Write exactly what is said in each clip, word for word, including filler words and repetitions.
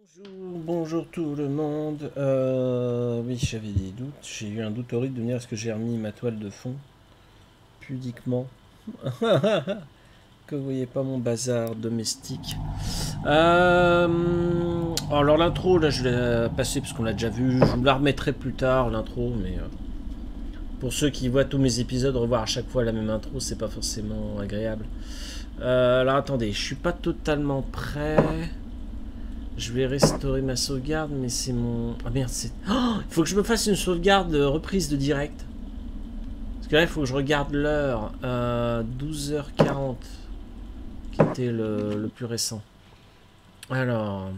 Bonjour, bonjour tout le monde. Euh, oui, j'avais des doutes. J'ai eu un doute horrible de me dire est-ce que j'ai remis ma toile de fond pudiquement. Que vous voyez pas mon bazar domestique. Euh, alors l'intro, là je l'ai passé parce qu'on l'a déjà vu. Je vous la remettrai plus tard l'intro, mais euh, pour ceux qui voient tous mes épisodes, revoir à chaque fois la même intro, c'est pas forcément agréable. Euh, alors attendez, je suis pas totalement prêt. Je vais restaurer ma sauvegarde, mais c'est mon... Ah merde, c'est... Oh, il faut que je me fasse une sauvegarde de reprise de direct. Parce que là, il faut que je regarde l'heure. Euh, douze heures quarante. Qui était le, le plus récent. Alors...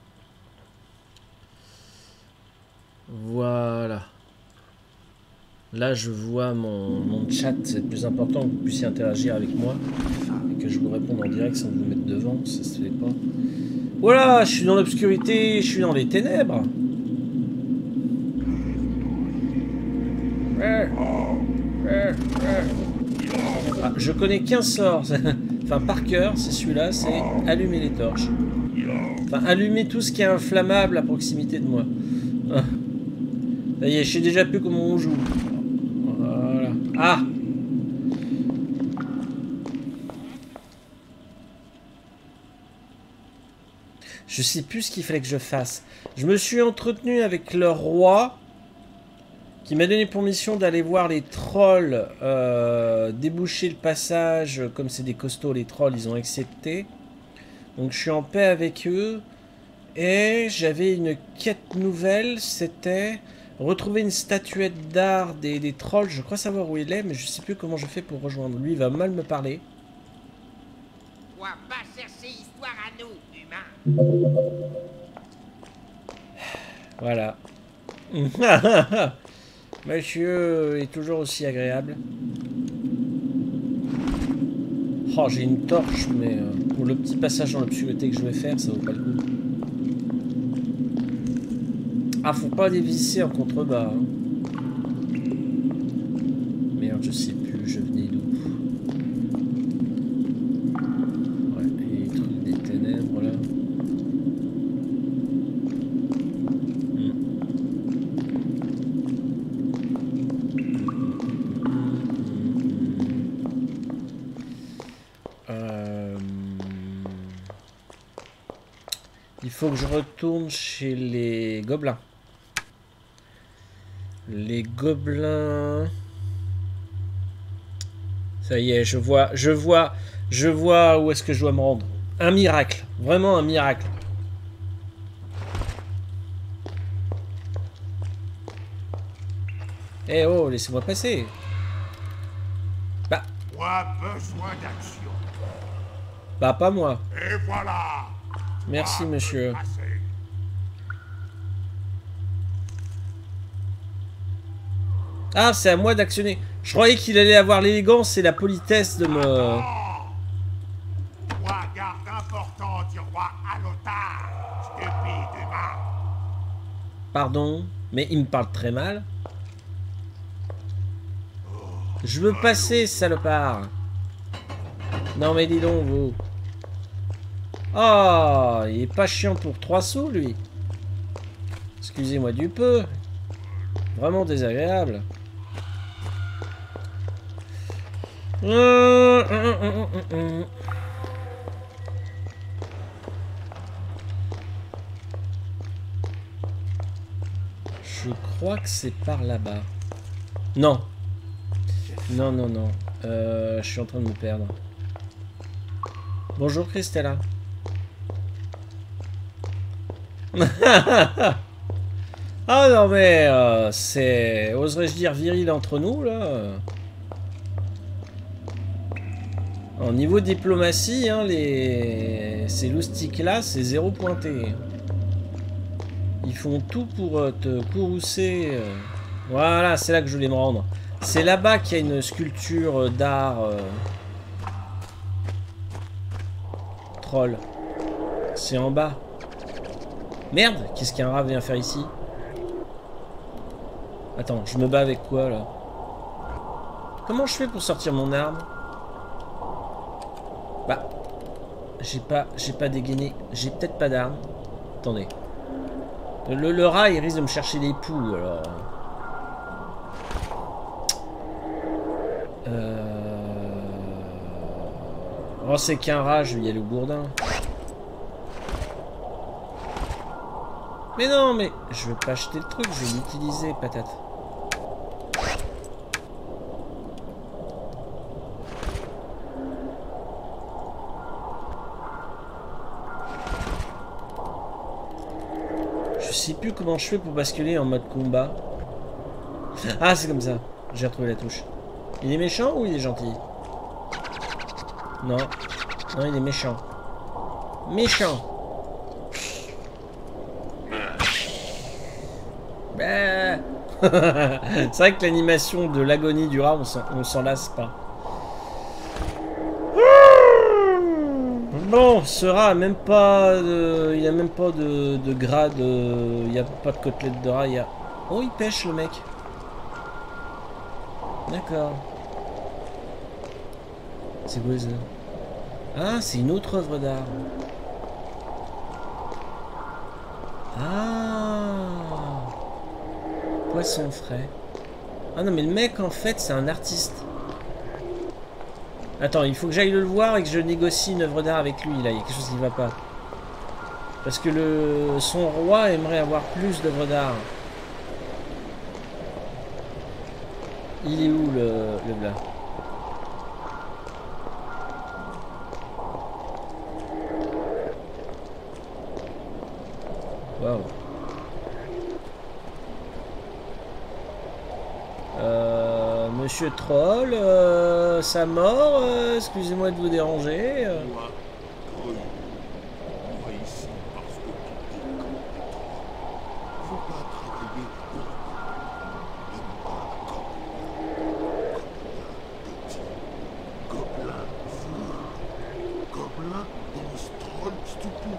Voilà. Là, je vois mon, mon chat. C'est le plus important que vous puissiez interagir avec moi. Et que je vous réponde en direct sans vous mettre devant. Ça se fait pas. Voilà, je suis dans l'obscurité, je suis dans les ténèbres. Ah, je connais qu'un sort, enfin par cœur, c'est celui-là, c'est allumer les torches. Enfin, allumer tout ce qui est inflammable à proximité de moi. Ah. Ça y est, je sais déjà plus comment on joue. Voilà. Ah! Je sais plus ce qu'il fallait que je fasse. Je me suis entretenu avec le roi qui m'a donné pour mission d'aller voir les trolls euh, déboucher le passage. Comme c'est des costauds, les trolls, ils ont accepté. Donc je suis en paix avec eux. Et j'avais une quête nouvelle, c'était retrouver une statuette d'art des, des trolls. Je crois savoir où il est, mais je sais plus comment je fais pour rejoindre. Lui, il va mal me parler. On va pas chercher histoire à nous, humains. Voilà. Monsieur est toujours aussi agréable. Oh, j'ai une torche, mais euh, pour le petit passage dans l'obscurité que je vais faire, ça vaut pas le coup. Ah, faut pas dévisser en contrebas. Hein. Merde, je sais plus, je venais d'où. Ouais, et les trucs des ténèbres là. Euh... Il faut que je retourne chez les gobelins. Les gobelins... Ça y est, je vois, je vois, je vois où est-ce que je dois me rendre. Un miracle, vraiment un miracle. Eh oh, laissez-moi passer. Bah. Moi, besoin d'action. Bah, pas moi. Et voilà. Merci, Moi, monsieur. Ah, c'est à moi d'actionner. Je croyais qu'il allait avoir l'élégance et la politesse de me... Moi, garde important du roi à l'otage, stupide humain. Pardon, mais il me parle très mal. Je veux passer, salopard. Non, mais dis donc, vous. Oh, il est pas chiant pour trois sous, lui. Excusez-moi du peu. Vraiment désagréable. Je crois que c'est par là-bas. Non. Non, non, non. Euh, je suis en train de me perdre. Bonjour, Christella. Ah non, mais euh, c'est... Oserais-je dire viril entre nous, là? En niveau diplomatie, hein, les... ces loustiques-là, c'est zéro pointé. Ils font tout pour euh, te courroucer. Euh. Voilà, c'est là que je voulais me rendre. C'est là-bas qu'il y a une sculpture d'art. Euh... Troll. C'est en bas. Merde, qu'est-ce qu'un rat vient faire ici? Attends, je me bats avec quoi, là? Comment je fais pour sortir mon arme? Bah, j'ai pas, j'ai pas dégainé. J'ai peut-être pas d'arme. Attendez. Le, le rat, il risque de me chercher des poux, alors... Euh... Oh, c'est qu'un rat, je vais y aller au bourdin. Mais non, mais... Je vais pas acheter le truc, je vais l'utiliser, patate. Je sais plus comment je fais pour basculer en mode combat. Ah, c'est comme ça. J'ai retrouvé la touche. Il est méchant ou il est gentil? Non. Non, il est méchant. Méchant. Bah. C'est vrai que l'animation de l'agonie du rat, on s'en lasse pas. Bon, ce rat a même pas de... Il a même pas de, de grade. Il n'y a pas de côtelette de rat. Il y a... Oh, il pêche le mec. D'accord. C'est quoi ça? Ah, c'est une autre œuvre d'art. Ah, poisson frais. Ah non, mais le mec, en fait, c'est un artiste. Attends, il faut que j'aille le voir et que je négocie une œuvre d'art avec lui. Là, il y a quelque chose qui ne va pas. Parce que le son roi aimerait avoir plus d'œuvres d'art. Il est où le, le blanc? Waouh. Euh, Monsieur Troll, euh, sa mort, euh, excusez-moi de vous déranger. Euh. Moi, Grue, moi ici parce que tu dis comme des trolls. Faut pas travailler pour toi. Et pas comme petit. Gobelin fou. Gobelin pense troll stupide.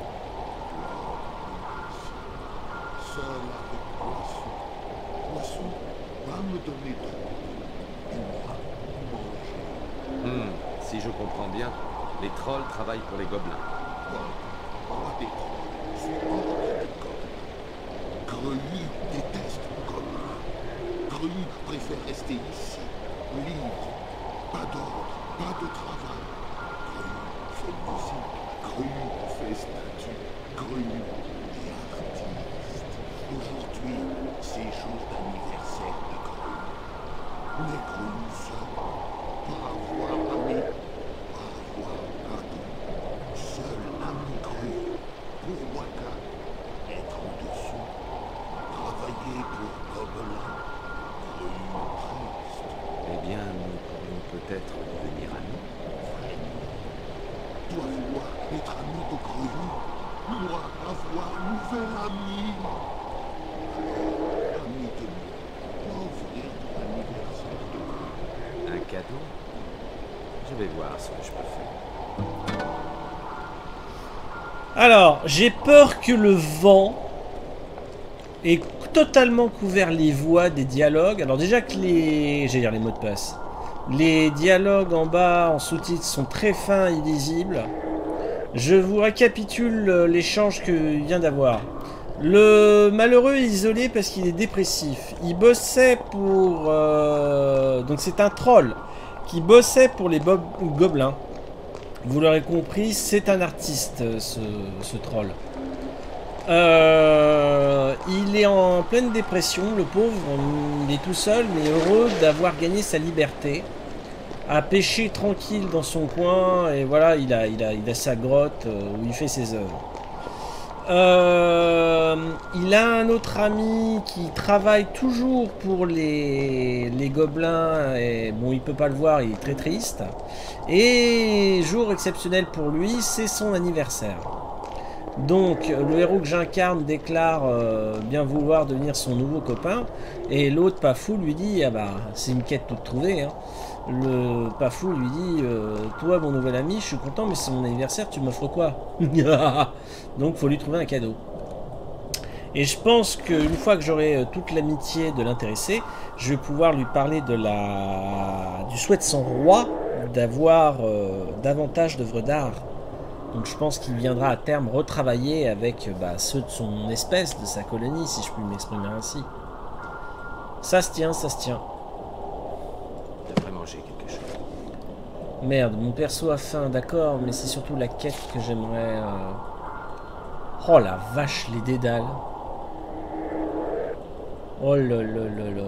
Seul avec Poisson. Poisson va me donner de l'eau. Et moi, manger. Hmm, si je comprends bien, les trolls travaillent pour les gobelins. Pas, pas des trolls. Je suis hors des gobelins. Grelu déteste Gobelin. Grelu préfère rester ici, libre. Pas d'ordre, pas de travail. Grelu fait musique. Grelu fait statue. Grelu est artiste. Aujourd'hui, c'est jour d'anniversaire de Grelu. Mais Grelu seul, pas avoir ami, pas avoir pardon. Seul ami Grelu, pour Waka, être en dessous, travailler pour Gobelin, Grelu triste. Eh bien, nous pourrions peut-être devenir amis. Toi vouloir être ami de Grelu, moi avoir nouvel ami. Alors, ami de nous, offrir pour l'anniversaire de Grelu. Un cadeau? Je vais voir ce que je peux faire. Alors, j'ai peur que le vent ait totalement couvert les voix des dialogues. Alors déjà que les... J'allais dire les mots de passe. Les dialogues en bas, en sous-titres, sont très fins et illisibles. Je vous récapitule l'échange que vient d'avoir. Le malheureux est isolé parce qu'il est dépressif. Il bossait pour... Euh... Donc c'est un troll qui bossait pour les bob gobelins. Vous l'aurez compris, c'est un artiste, ce, ce troll. Euh, il est en pleine dépression, le pauvre. Il est tout seul, mais heureux d'avoir gagné sa liberté. À pêcher tranquille dans son coin. Et voilà, il a, il a, il a sa grotte où il fait ses œuvres. Euh, il a un autre ami qui travaille toujours pour les, les gobelins. Et bon, il peut pas le voir, il est très triste. Et jour exceptionnel pour lui, c'est son anniversaire. Donc le héros que j'incarne déclare euh, bien vouloir devenir son nouveau copain. Et l'autre pas fou lui dit, ah bah c'est une quête toute trouvée, hein. Le pas fou lui dit, euh, toi mon nouvel ami, je suis content, mais c'est mon anniversaire, tu m'offres quoi? Donc faut lui trouver un cadeau. Et je pense qu'une fois que j'aurai toute l'amitié de l'intéressé, je vais pouvoir lui parler de la... du souhait de son roi d'avoir euh, davantage d'œuvres d'art. Donc je pense qu'il viendra à terme retravailler avec bah, ceux de son espèce, de sa colonie, si je puis m'exprimer ainsi. Ça se tient, ça se tient. On devrait manger quelque chose. Merde, mon perso a faim, d'accord, mais c'est surtout la quête que j'aimerais... Euh... Oh la vache, les dédales. Oh là là là là.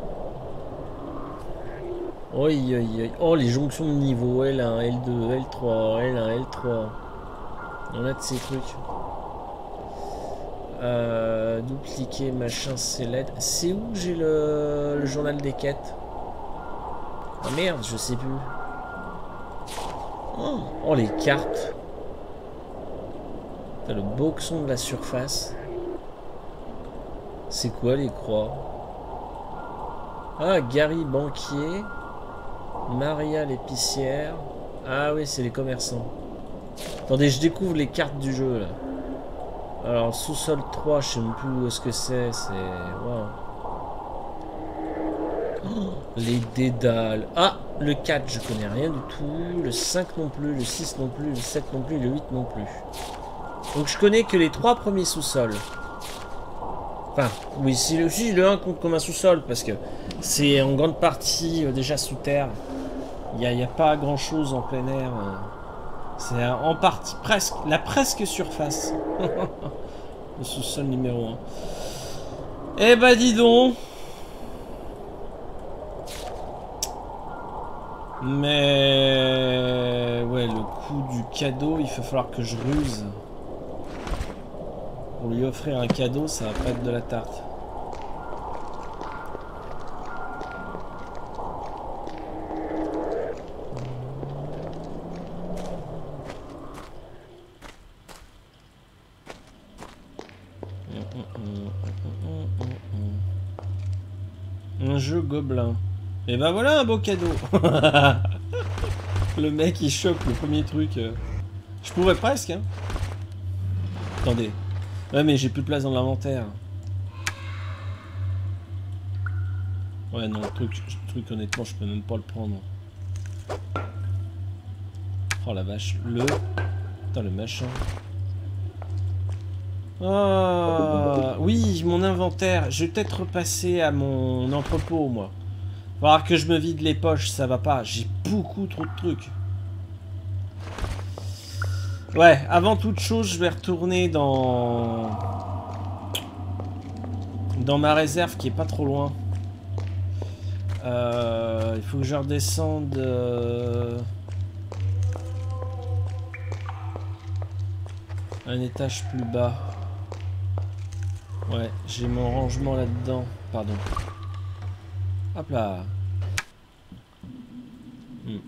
Oi, oi, oi. Oh, les jonctions de niveau, L un, L deux, L trois, L un, L trois. On a de ces trucs. Euh, dupliquer, machin, c'est l'aide. C'est où j'ai le... le journal des quêtes? Ah merde, je sais plus. Oh, oh les cartes. T'as le boxon de la surface. C'est quoi les croix? Ah, Gary banquier. Maria l'épicière. Ah oui, c'est les commerçants. Attendez, je découvre les cartes du jeu là. Alors, sous-sol trois, je sais même plus où est-ce que c'est. C'est... Waouh. Oh, les dédales. Ah, le quatre, je connais rien du tout. Le cinq non plus, le six non plus, le sept non plus, le huit non plus. Donc je connais que les trois premiers sous-sols. Enfin, oui, si le, si le un compte comme un sous-sol, parce que c'est en grande partie euh, déjà sous terre. Il n'y a, a pas grand-chose en plein air. Euh. C'est en partie presque, la presque surface. Le sous-sol numéro un. Eh bah dis donc. Mais ouais, le coup du cadeau, il va falloir que je ruse. Pour lui offrir un cadeau, ça va pas être de la tarte. Un jeu gobelin. Et ben voilà un beau cadeau. Le mec il chope le premier truc. Je pourrais presque. Hein. Attendez. Ouais mais j'ai plus de place dans l'inventaire. Ouais non, le truc, le truc honnêtement je peux même pas le prendre. Oh la vache. Le... Putain le machin. Ah oui, mon inventaire. Je vais peut-être repasser à mon entrepôt moi. Il va falloir que je me vide les poches, ça va pas. J'ai beaucoup trop de trucs. Ouais, avant toute chose, je vais retourner dans... Dans ma réserve qui est pas trop loin. Euh, il faut que je redescende... Euh... Un étage plus bas. Ouais, j'ai mon rangement là-dedans. Pardon. Hop là. Hmm.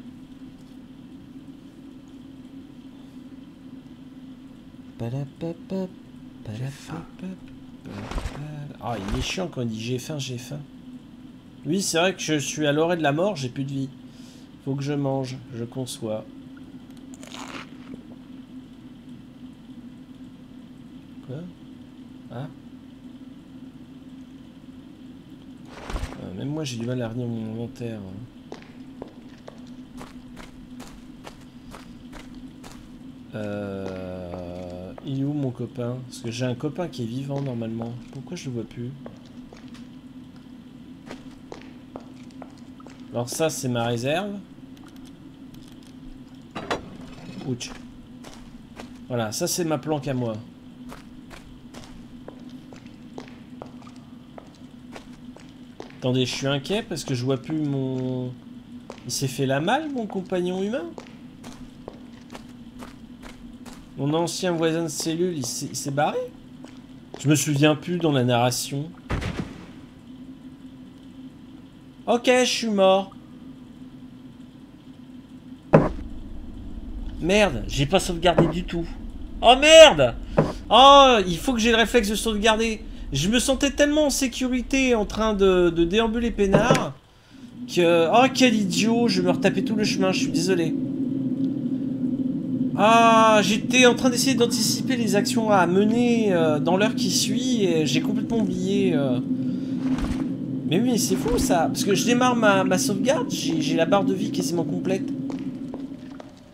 Ah, il est chiant quand il dit j'ai faim, j'ai faim. Oui, c'est vrai que je suis à l'orée de la mort, j'ai plus de vie. Faut que je mange, je conçois. Quoi? Ah. Euh, même moi j'ai du mal à retenir mon inventaire. Euh... Il est où mon copain? Parce que j'ai un copain qui est vivant normalement. Pourquoi je le vois plus? Alors ça c'est ma réserve. Ouch. Voilà, ça c'est ma planque à moi. Attendez, je suis inquiet parce que je vois plus mon... Il s'est fait la malle, mon compagnon humain? Mon ancien voisin de cellule, il s'est barré? Je me souviens plus dans la narration. Ok, je suis mort. Merde, j'ai pas sauvegardé du tout. Oh merde! Oh, il faut que j'ai le réflexe de sauvegarder. Je me sentais tellement en sécurité en train de, de déambuler peinard que... Oh, quel idiot, je vais me retaper tout le chemin, je suis désolé. Ah, j'étais en train d'essayer d'anticiper les actions à mener euh, dans l'heure qui suit et j'ai complètement oublié... Euh... Mais oui, c'est fou ça, parce que je démarre ma, ma sauvegarde, j'ai la barre de vie quasiment complète.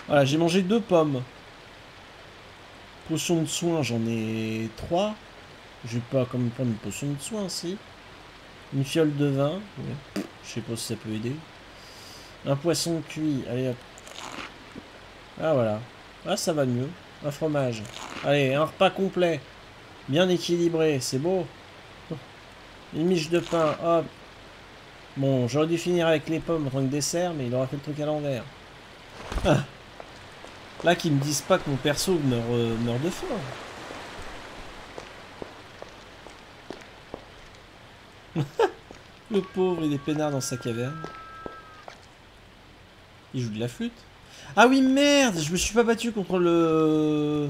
Voilà, j'ai mangé deux pommes. Potion de soin, j'en ai trois. Je vais pas comme prendre une potion de soin, si. Une fiole de vin. Ouais. Je sais pas si ça peut aider. Un poisson cuit. Allez hop. Ah voilà. Ah ça va mieux. Un fromage. Allez, un repas complet. Bien équilibré, c'est beau. Une miche de pain, hop. Bon, j'aurais dû finir avec les pommes en tant que dessert, mais il aura fait le truc à l'envers. Ah. Là, qu'ils me disent pas que mon perso meurt, euh, meurt de faim. Le pauvre, il est peinard dans sa caverne. Il joue de la flûte. Ah oui, merde, je me suis pas battu contre le...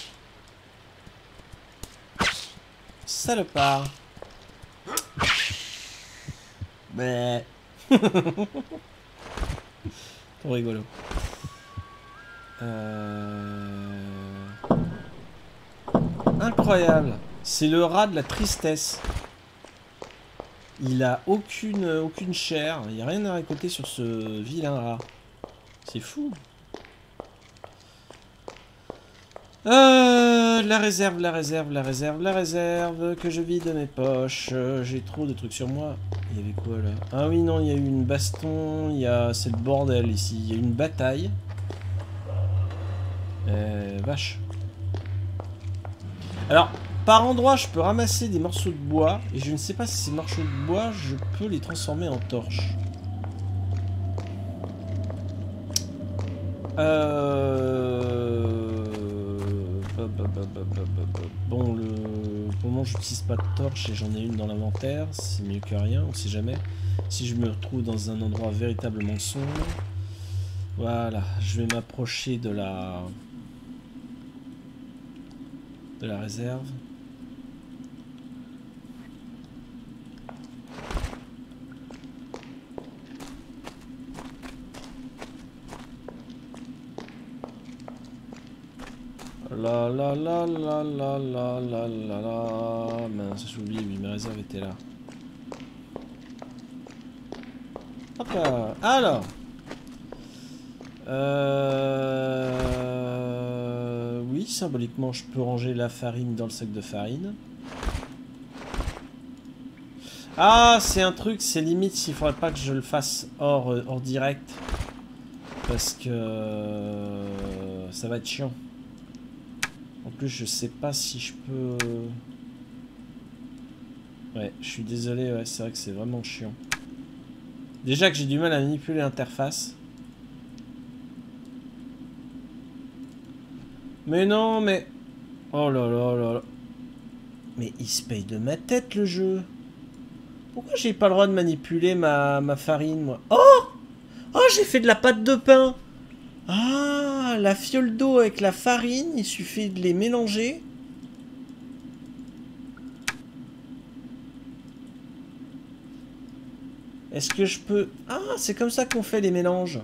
Salopard. Mais... Trop rigolo. Euh... Incroyable. C'est le rat de la tristesse. Il a aucune, aucune chair. Il n'y a rien à récolter sur ce vilain rat. C'est fou. Euh, la réserve, la réserve, la réserve, la réserve. Que je vide mes poches. Euh, J'ai trop de trucs sur moi. Il y avait quoi là? Ah oui, non, il y a eu une baston. Il y a... C'est le bordel ici. Il y a eu une bataille. Euh, vache. Alors, par endroit, je peux ramasser des morceaux de bois. Et je ne sais pas si ces morceaux de bois, je peux les transformer en torches. Euh... Bon, le... pour le moment, je n'utilise pas de torche et j'en ai une dans l'inventaire. C'est mieux que rien, on sait jamais. Si je me retrouve dans un endroit véritablement sombre. Voilà, je vais m'approcher de la... de la réserve. La la la la la la la la la. Mince, j'oublie, oui, mes réserves étaient là. Hop là. Alors. Euh... Oui, symboliquement, je peux ranger la farine dans le sac de farine. Ah, c'est un truc, c'est limite s'il faudrait pas que je le fasse hors, hors direct. Parce que... ça va être chiant. En plus, je sais pas si je peux... Ouais, je suis désolé, ouais, c'est vrai que c'est vraiment chiant. Déjà que j'ai du mal à manipuler l'interface. Mais non, mais... Oh là là là là. Mais il se paye de ma tête, le jeu. Pourquoi j'ai pas le droit de manipuler ma, ma farine, moi? Oh! Oh, j'ai fait de la pâte de pain. Ah, la fiole d'eau avec la farine, il suffit de les mélanger. Est-ce que je peux... Ah, c'est comme ça qu'on fait les mélanges.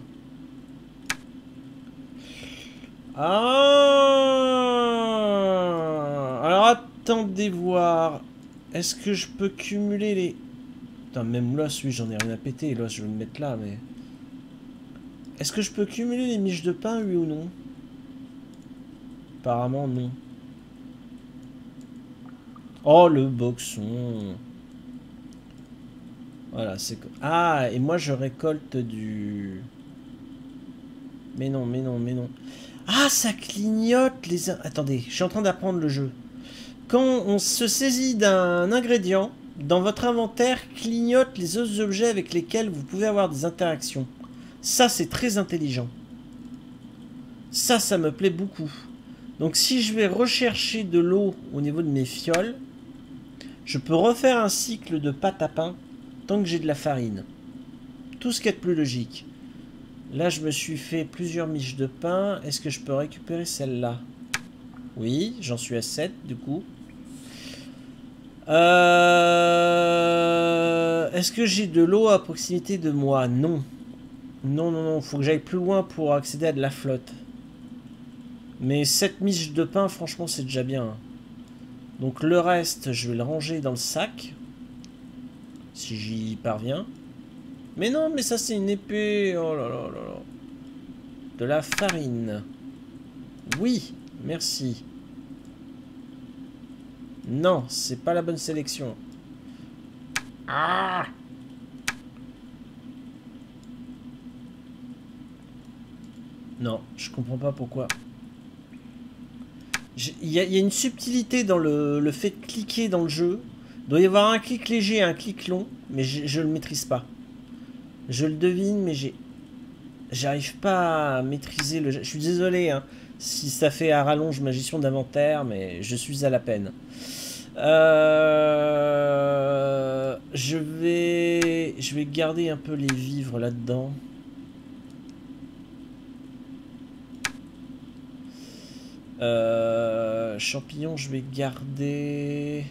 Ah! Alors, attendez voir. Est-ce que je peux cumuler les... Putain, même l'os, oui, j'en ai rien à péter. L'os, je vais le mettre là, mais... Est-ce que je peux cumuler les miches de pain, oui ou non? Apparemment, non. Oh, le boxon. Voilà, c'est... Ah, et moi, je récolte du... Mais non, mais non, mais non. Ah, ça clignote les... Attendez, je suis en train d'apprendre le jeu. Quand on se saisit d'un ingrédient, dans votre inventaire, clignote les autres objets avec lesquels vous pouvez avoir des interactions. Ça, c'est très intelligent. Ça, ça me plaît beaucoup. Donc, si je vais rechercher de l'eau au niveau de mes fioles, je peux refaire un cycle de pâte à pain tant que j'ai de la farine. Tout ce qui est de plus logique. Là, je me suis fait plusieurs miches de pain. Est-ce que je peux récupérer celle-là? Oui, j'en suis à sept, du coup. Euh... Est-ce que j'ai de l'eau à proximité de moi? Non. Non, non, non. Il faut que j'aille plus loin pour accéder à de la flotte. Mais sept miches de pain, franchement, c'est déjà bien. Donc, le reste, je vais le ranger dans le sac. Si j'y parviens. Mais non, mais ça, c'est une épée. Oh là là là là. De la farine. Oui, merci. Non, c'est pas la bonne sélection. Ah! Non, je comprends pas pourquoi. Il y, y a une subtilité dans le, le fait de cliquer dans le jeu. Il doit y avoir un clic léger et un clic long, mais je, je le maîtrise pas. Je le devine, mais j'ai... J'arrive pas à maîtriser le jeu. Je suis désolé hein, si ça fait à rallonge ma gestion d'inventaire, mais je suis à la peine. Euh... Je vais... Je vais garder un peu les vivres là-dedans. Euh, champignons, je vais garder.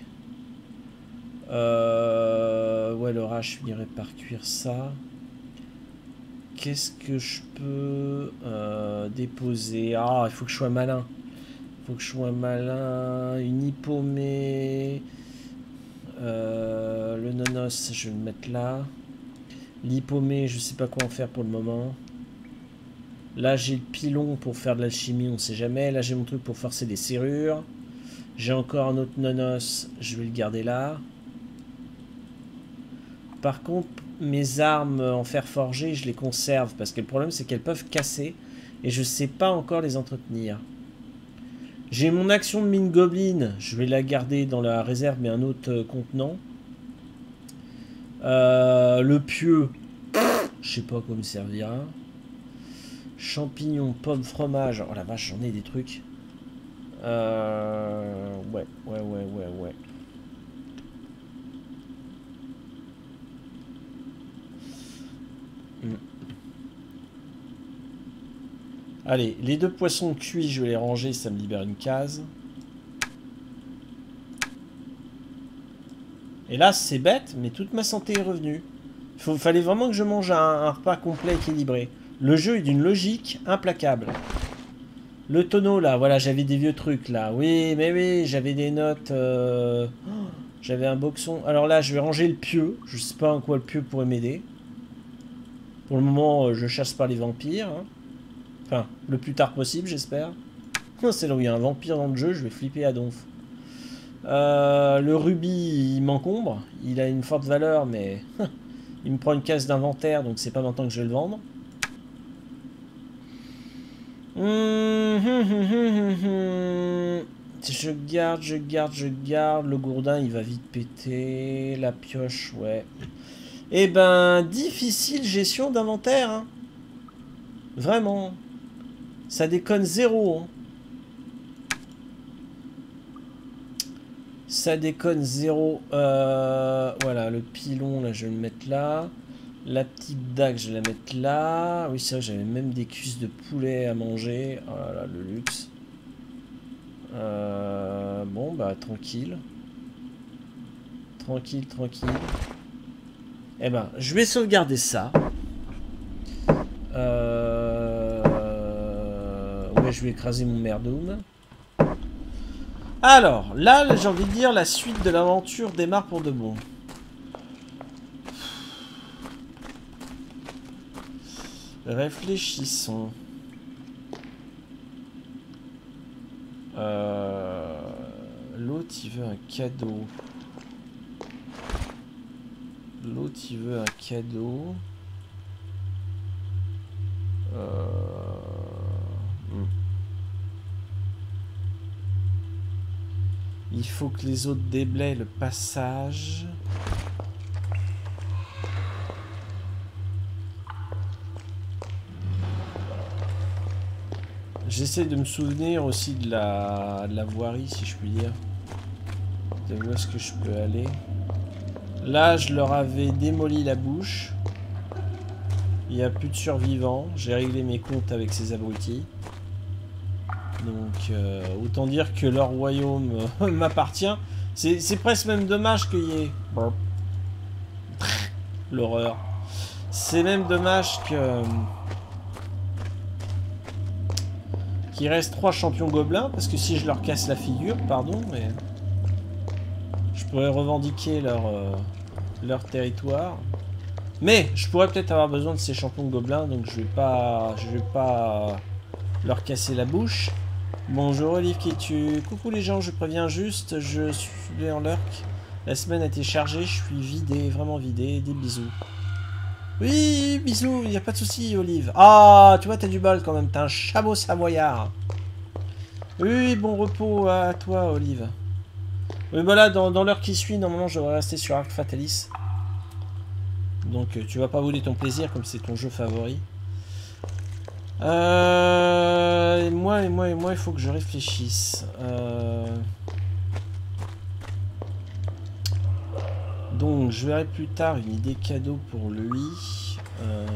Euh, ouais, le rat, je finirai par cuire ça. Qu'est-ce que je peux euh, déposer? Ah, il faut que je sois malin. Il faut que je sois malin. Une hippomée. Euh, le nonos, je vais le mettre là. L'hippomée, je sais pas quoi en faire pour le moment. Là, j'ai le pilon pour faire de l'alchimie, on sait jamais. Là, j'ai mon truc pour forcer des serrures. J'ai encore un autre nonos, je vais le garder là. Par contre, mes armes en fer forgé, je les conserve. Parce que le problème, c'est qu'elles peuvent casser. Et je sais pas encore les entretenir. J'ai mon action de mine goblin. Je vais la garder dans la réserve, mais un autre euh, contenant. Euh, le pieu, je sais pas quoi me servira. Champignons, pommes, fromage. Oh la vache, j'en ai des trucs. Euh... Ouais, ouais, ouais, ouais, ouais. Hmm. Allez, les deux poissons cuits, je vais les ranger, ça me libère une case. Et là, c'est bête, mais toute ma santé est revenue. Il fallait vraiment que je mange un, un repas complet équilibré. Le jeu est d'une logique implacable. Le tonneau, là, voilà, j'avais des vieux trucs, là. Oui, mais oui, j'avais des notes. Euh... Oh, j'avais un boxon. Alors là, je vais ranger le pieu. Je sais pas en quoi le pieu pourrait m'aider. Pour le moment, euh, je chasse pas les vampires. Hein. Enfin, le plus tard possible, j'espère. C'est là où il y a un vampire dans le jeu, je vais flipper à donf. Euh, le rubis, il m'encombre. Il a une forte valeur, mais... il me prend une case d'inventaire, donc c'est pas maintenant que je vais le vendre. Je garde, je garde, je garde. Le gourdin, il va vite péter. La pioche, ouais. Eh ben, difficile gestion d'inventaire. Hein. Vraiment. Ça déconne zéro. Hein. Ça déconne zéro. Euh, voilà, le pilon, là, je vais le mettre là. La petite dague, je vais la mettre là. Oui, c'est vrai, j'avais même des cuisses de poulet à manger. Oh là là, le luxe. Euh, bon, bah, tranquille. Tranquille, tranquille. Eh ben, je vais sauvegarder ça. Euh... Ouais, je vais écraser mon merdoum. Alors, là, j'ai envie de dire, la suite de l'aventure démarre pour de bon. Réfléchissons. Euh, L'autre, il veut un cadeau. L'autre, il veut un cadeau. Euh... Hmm. Il faut que les autres déblaient le passage. J'essaie de me souvenir aussi de la, de la voirie, si je puis dire. De où est-ce que je peux aller. Là, je leur avais démoli la bouche. Il n'y a plus de survivants. J'ai réglé mes comptes avec ces abrutis. Donc, euh, autant dire que leur royaume euh, m'appartient. C'est presque même dommage qu'il y ait... L'horreur. C'est même dommage que... qu'il reste trois champions gobelins, parce que si je leur casse la figure, pardon, mais... je pourrais revendiquer leur, euh, leur territoire. Mais je pourrais peut-être avoir besoin de ces champions de gobelins, donc je vais pas, je vais pas leur casser la bouche. Bonjour Olive qui tue. Coucou les gens, je préviens juste, je suis en lurk. La semaine a été chargée, je suis vidé, vraiment vidé. Des bisous. Oui, bisous, il n'y a pas de souci Olive. Ah, tu vois, t'as du bol quand même, t'as un chameau savoyard. Oui, bon repos à toi Olive. Oui, bah là, dans, dans l'heure qui suit, normalement, je devrais rester sur Arc Fatalis. Donc, tu vas pas voler ton plaisir, comme c'est ton jeu favori. Euh, et moi, et moi, et moi, il faut que je réfléchisse. Euh... Donc, je verrai plus tard une idée cadeau pour lui. Euh...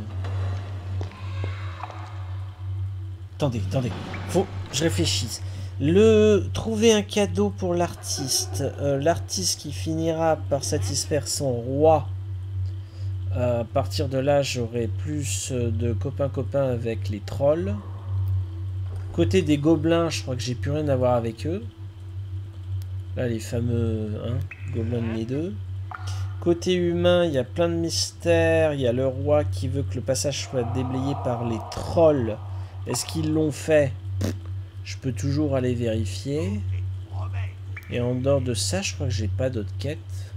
Attendez, attendez. Faut que je réfléchisse. Le trouver un cadeau pour l'artiste. Euh, l'artiste qui finira par satisfaire son roi. Euh, à partir de là, j'aurai plus de copains-copains avec les trolls. Côté des gobelins, je crois que j'ai plus rien à voir avec eux. Là, les fameux hein, gobelins de mes deux. Côté humain, il y a plein de mystères. Il y a le roi qui veut que le passage soit déblayé par les trolls. Est-ce qu'ils l'ont fait? Je peux toujours aller vérifier. Et en dehors de ça, je crois que j'ai pas d'autres quêtes.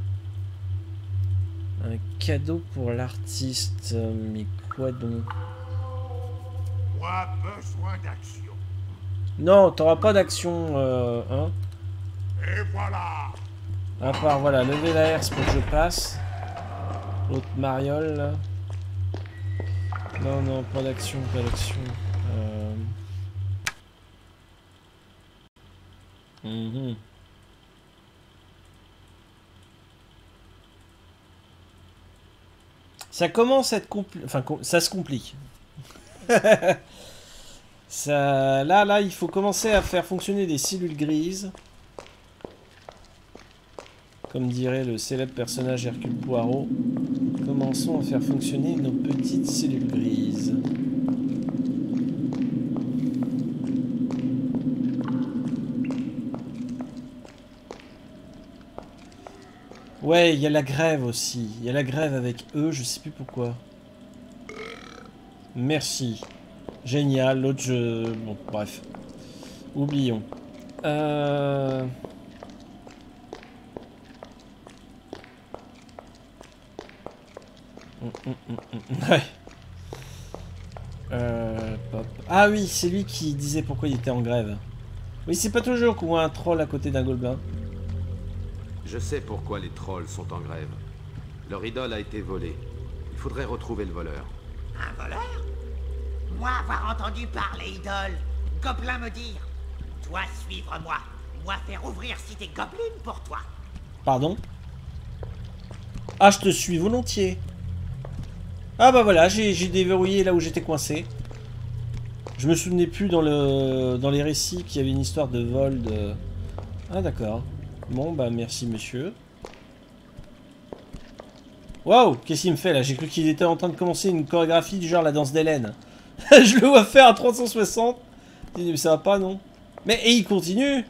Un cadeau pour l'artiste. Mais quoi donc? Moi, besoin d'action. Non, t'auras pas d'action, euh, hein. Et voilà. À part, voilà, lever la herse pour que je passe. L'autre mariole, là. Non, non, pas d'action, pas d'action. Euh... Mmh. Ça commence à être compliqué. Enfin, ça se complique. Ça... Là, là, il faut commencer à faire fonctionner des cellules grises. Comme dirait le célèbre personnage Hercule Poirot. Commençons à faire fonctionner nos petites cellules grises. Ouais, il y a la grève aussi. Il y a la grève avec eux, je sais plus pourquoi. Merci. Génial, l'autre je... Bon, bref. Oublions. Euh... Ouais. Euh, pop. Ah oui, c'est lui qui disait pourquoi il était en grève. Oui, c'est pas toujours qu'on voit un troll à côté d'un gobelin. Je sais pourquoi les trolls sont en grève. Leur idole a été volée. Il faudrait retrouver le voleur. Un voleur? Moi avoir entendu parler idole. Gobelin me dire. Toi suivre moi. Moi faire ouvrir cité Goblin pour toi. Pardon? Ah, je te suis volontiers. Ah bah voilà, j'ai déverrouillé là où j'étais coincé. Je me souvenais plus dans le dans les récits qu'il y avait une histoire de vol de... Ah d'accord. Bon bah merci monsieur. Waouh, qu'est-ce qu'il me fait là? J'ai cru qu'il était en train de commencer une chorégraphie du genre la danse d'Hélène. Je le vois faire à trois cent soixante. Mais ça va pas non? Mais et il continue.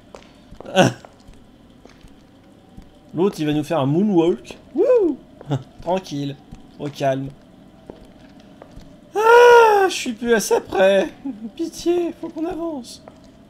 L'autre il va nous faire un moonwalk. Wouh. Tranquille, au calme. Ah, je suis plus à ça près. Pitié, faut qu'on avance.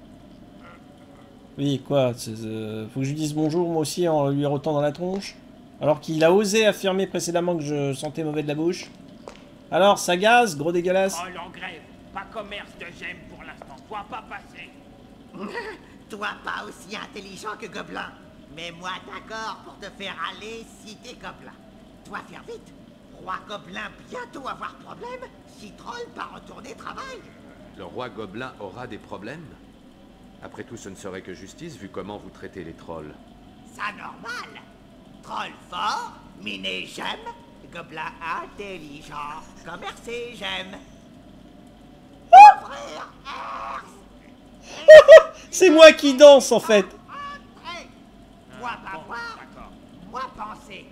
Oui, quoi, euh, faut que je lui dise bonjour moi aussi en lui rotant dans la tronche. Alors qu'il a osé affirmer précédemment que je sentais mauvais de la bouche. Alors, ça gaze, gros dégueulasse. Oh, en grève, pas commerce de gemmes pour l'instant, toi pas passer. Toi pas aussi intelligent que Gobelin. Mais moi d'accord pour te faire aller si t'es Gobelin. Toi faire vite. Roi Gobelin bientôt avoir problème si Troll pas retourner travail. Le roi Gobelin aura des problèmes? Après tout, ce ne serait que justice vu comment vous traitez les trolls. Ça normal. Troll fort, miné j'aime. Gobelin intelligent, commercer j'aime. Ouvrir c'est moi qui danse en fait. Entrez. Moi pas voir, moi penser.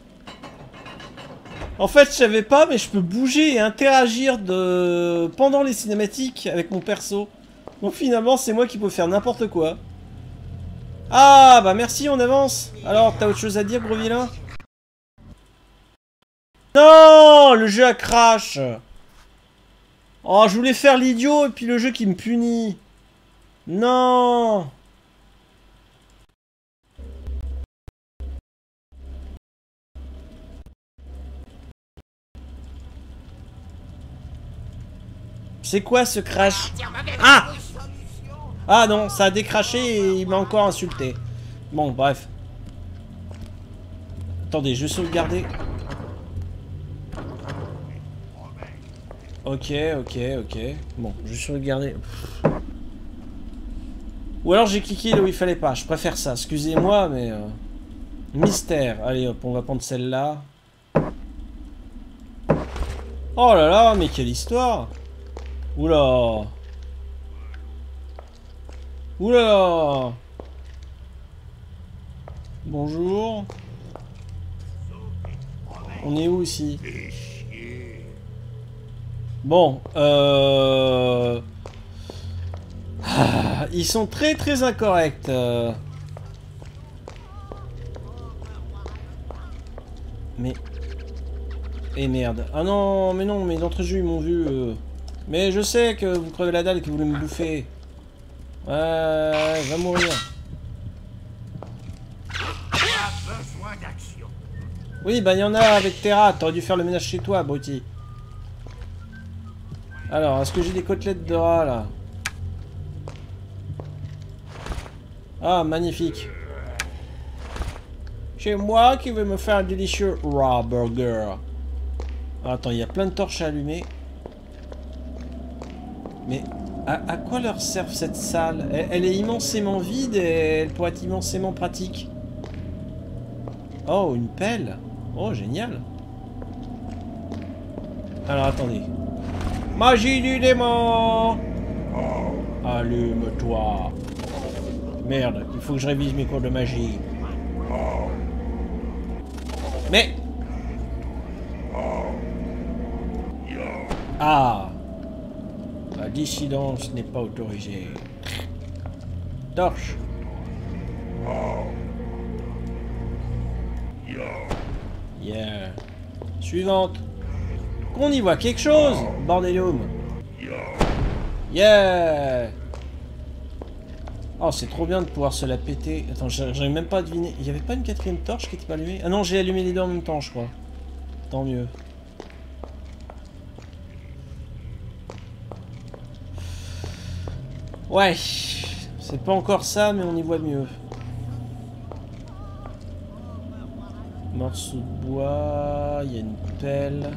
En fait, je savais pas, mais je peux bouger et interagir de... pendant les cinématiques avec mon perso. Donc finalement, c'est moi qui peux faire n'importe quoi. Ah, bah merci, on avance. Alors, t'as autre chose à dire, gros vilain? Non, le jeu a crash. Oh, je voulais faire l'idiot et puis le jeu qui me punit. Non. C'est quoi ce crash? Ah! Ah non, ça a décraché et il m'a encore insulté. Bon, bref. Attendez, je vais sauvegarder. Ok, ok, ok. Bon, je vais sauvegarder. Ou alors j'ai cliqué là où il fallait pas. Je préfère ça. Excusez-moi, mais... Euh... Mystère. Allez, hop, on va prendre celle-là. Oh là là, mais quelle histoire! Oula! Oula! Bonjour. On est où ici? Bon, euh... ah, ils sont très très incorrects. Euh... Mais... Eh merde. Ah non, mais non, mais d'entre-jeux ils m'ont vu. Euh... Mais je sais que vous crevez la dalle et que vous voulez me bouffer. Ouais, va mourir. Oui, bah il y en a avec Terra. T'aurais dû faire le ménage chez toi, abruti. Alors, est-ce que j'ai des côtelettes de rat, là? Ah, magnifique. C'est moi qui vais me faire un délicieux raw burger. Ah, attends, il y a plein de torches à allumer. Mais à, à quoi leur sert cette salle? elle, elle est immensément vide et elle pourrait être immensément pratique. Oh, une pelle. Oh, génial. Alors, attendez. Magie du démon! Allume-toi. Merde, il faut que je révise mes cours de magie. Mais... Ah! La dissidence n'est pas autorisée. Torche. Yeah. Suivante. Qu'on y voit quelque chose, bordelium. Yeah. Oh, c'est trop bien de pouvoir se la péter. Attends, j'arrive même pas à deviner. Il y avait pas une quatrième torche qui était pas allumée? Ah non, j'ai allumé les deux en même temps, je crois. Tant mieux. Ouais. C'est pas encore ça, mais on y voit mieux. Morceau de bois, il y a une pelle.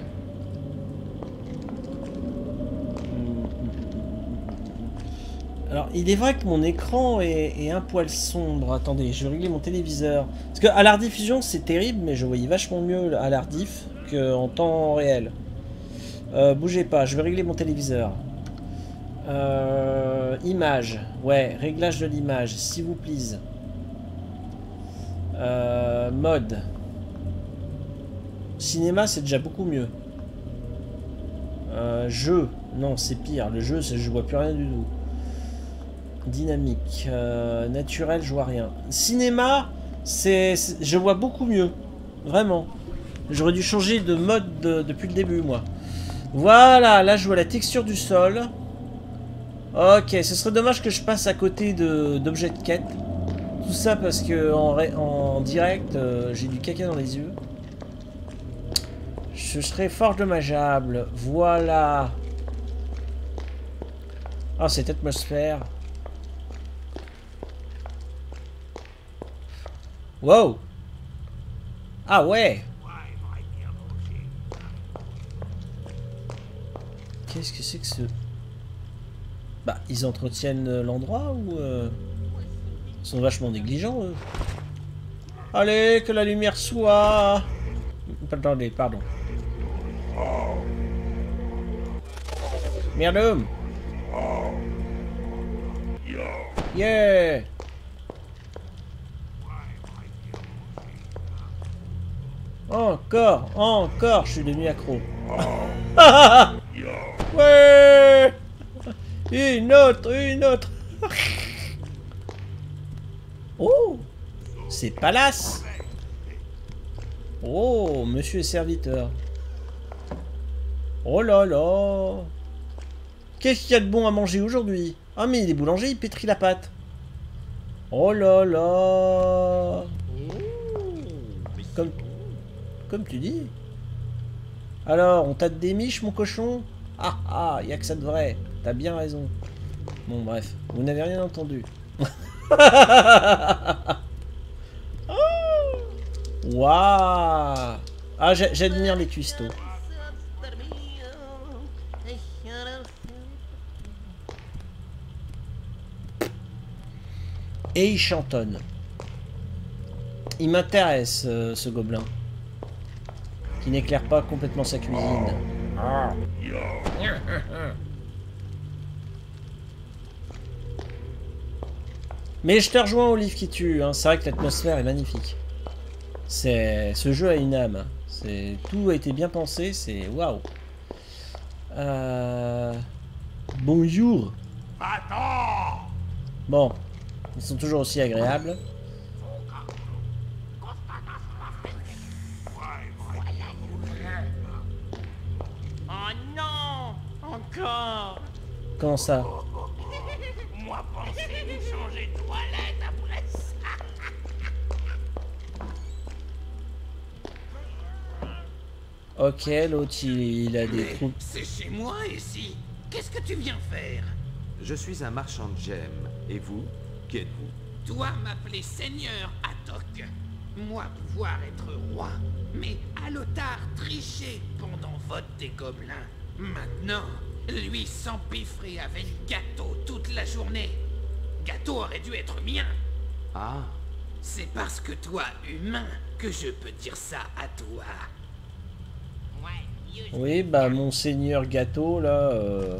Alors, il est vrai que mon écran est, est un poil sombre. Attendez, je vais régler mon téléviseur. Parce que à la rediffusion, c'est terrible, mais je voyais vachement mieux à la rediff qu'en temps réel. Euh, bougez pas, je vais régler mon téléviseur. Euh, image. Ouais, réglage de l'image, s'il vous plaît. Euh, mode. Cinéma, c'est déjà beaucoup mieux. Euh, jeu. Non, c'est pire. Le jeu, je vois plus rien du tout. Dynamique. Euh, naturel, je vois rien. Cinéma, c'est, je vois beaucoup mieux. Vraiment. J'aurais dû changer de mode de, depuis le début, moi. Voilà, là, je vois la texture du sol. Ok, ce serait dommage que je passe à côté d'objets de, de quête. Tout ça parce que en, en direct, euh, j'ai du caca dans les yeux. Ce serait fort dommageable. Voilà. Ah, cette atmosphère. Wow. Ah ouais. Qu'est-ce que c'est que ce... Bah, ils entretiennent l'endroit ou... Euh... Ils sont vachement négligents, eux. Allez, que la lumière soit... Attendez, pardon. Merde. Yeah. Encore, encore, je suis devenu accro. Ouais. Une autre, une autre. Oh, c'est Palace. Oh, monsieur serviteur. Oh là là. Qu'est-ce qu'il y a de bon à manger aujourd'hui? Ah mais il est boulanger, il pétrit la pâte. Oh là là. Comme, comme tu dis. Alors, on tâte des miches, mon cochon? Ah ah, y a que ça de vrai. T'as bien raison. Bon, bref, vous n'avez rien entendu. Waouh. Ah, j'admire les cuistots. Et il chantonne. Il m'intéresse, euh, ce gobelin. Qui n'éclaire pas complètement sa cuisine. Ah. Mais je te rejoins, Olive qui tue. Hein. C'est vrai que l'atmosphère est magnifique. C'est, ce jeu a une âme. C'est, tout a été bien pensé. C'est waouh. Euh... Bonjour. Bon, ils sont toujours aussi agréables. Oh non, encore. Comment ça? Moi pensais nous changer de toilette après ça. Ok, l'autre il, il a des Mais troupes. c'est chez moi ici. Qu'est-ce que tu viens faire? Je suis un marchand de gemmes. Et vous? Qui êtes-vous? Toi m'appeler Seigneur Atok. Moi pouvoir être roi. Mais Alotar tricher pendant vote des gobelins. Maintenant, lui s'empiffrer avec Gâteau toute la journée. Gâteau aurait dû être mien. Ah. C'est parce que toi, humain, que je peux dire ça à toi. Oui, bah, Monseigneur Gâteau, là... Euh...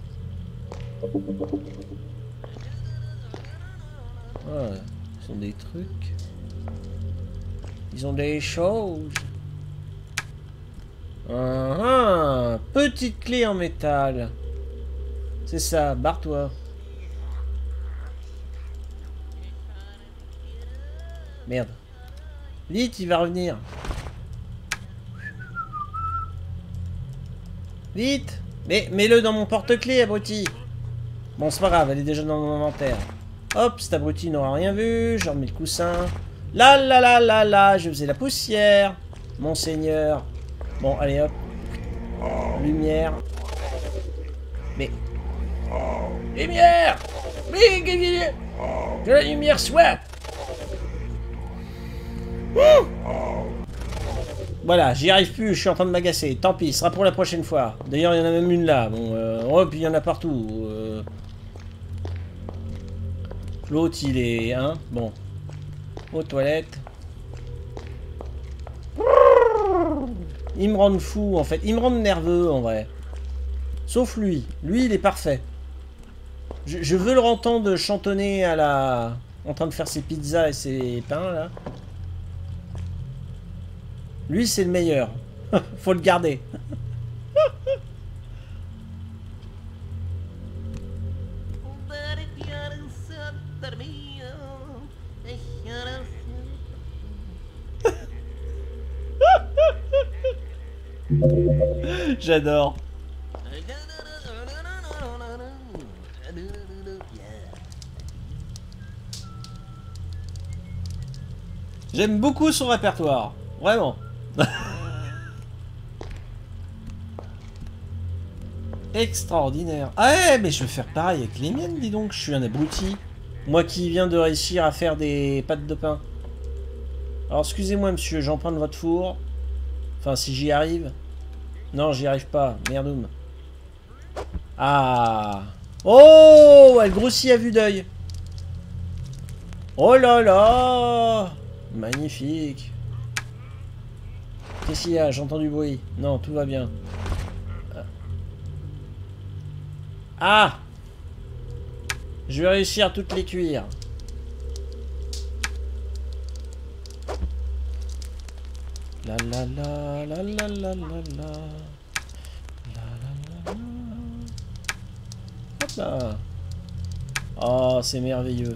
Ah, ils ont des trucs. Ils ont des choses. Ah, ah, petite clé en métal. C'est ça, barre-toi. Merde. Vite, il va revenir. Vite. Mais mets-le dans mon porte-clés, abruti. Bon, c'est pas grave, elle est déjà dans mon inventaire. Hop, cet abruti n'aura rien vu. Je remets le coussin. Là, là, là, là, là, je faisais la poussière. Monseigneur. Bon, allez, hop. Lumière. Mais... Lumière. Mais, que la lumière soit. Ouh. Voilà, j'y arrive plus, je suis en train de m'agacer. Tant pis, ce sera pour la prochaine fois. D'ailleurs, il y en a même une là. Bon, euh, oh, puis il y en a partout. Euh... L'autre, il est... Hein, bon. Aux toilettes. Ils me rendent fou, en fait. Ils me rendent nerveux, en vrai. Sauf lui. Lui, il est parfait. Je, je veux le entendre chantonner à la... En train de faire ses pizzas et ses pains, là. Lui, c'est le meilleur. Faut le garder. J'adore. J'aime beaucoup son répertoire. Vraiment. Extraordinaire. Ah ouais, mais je vais faire pareil avec les miennes, dis donc. Je suis un abruti. Moi qui viens de réussir à faire des pâtes de pain. Alors, excusez-moi, monsieur, j'emprunte votre four. Enfin, si j'y arrive. Non, j'y arrive pas. Merdoum. Ah. Oh, elle grossit à vue d'œil. Oh là là. Magnifique. Qu'est-ce qu'il y a? J'entends du bruit. Non, tout va bien. Ah! Je vais réussir à toutes les cuire. La la la la la la la la. La la la la. Hop là. Oh, c'est merveilleux.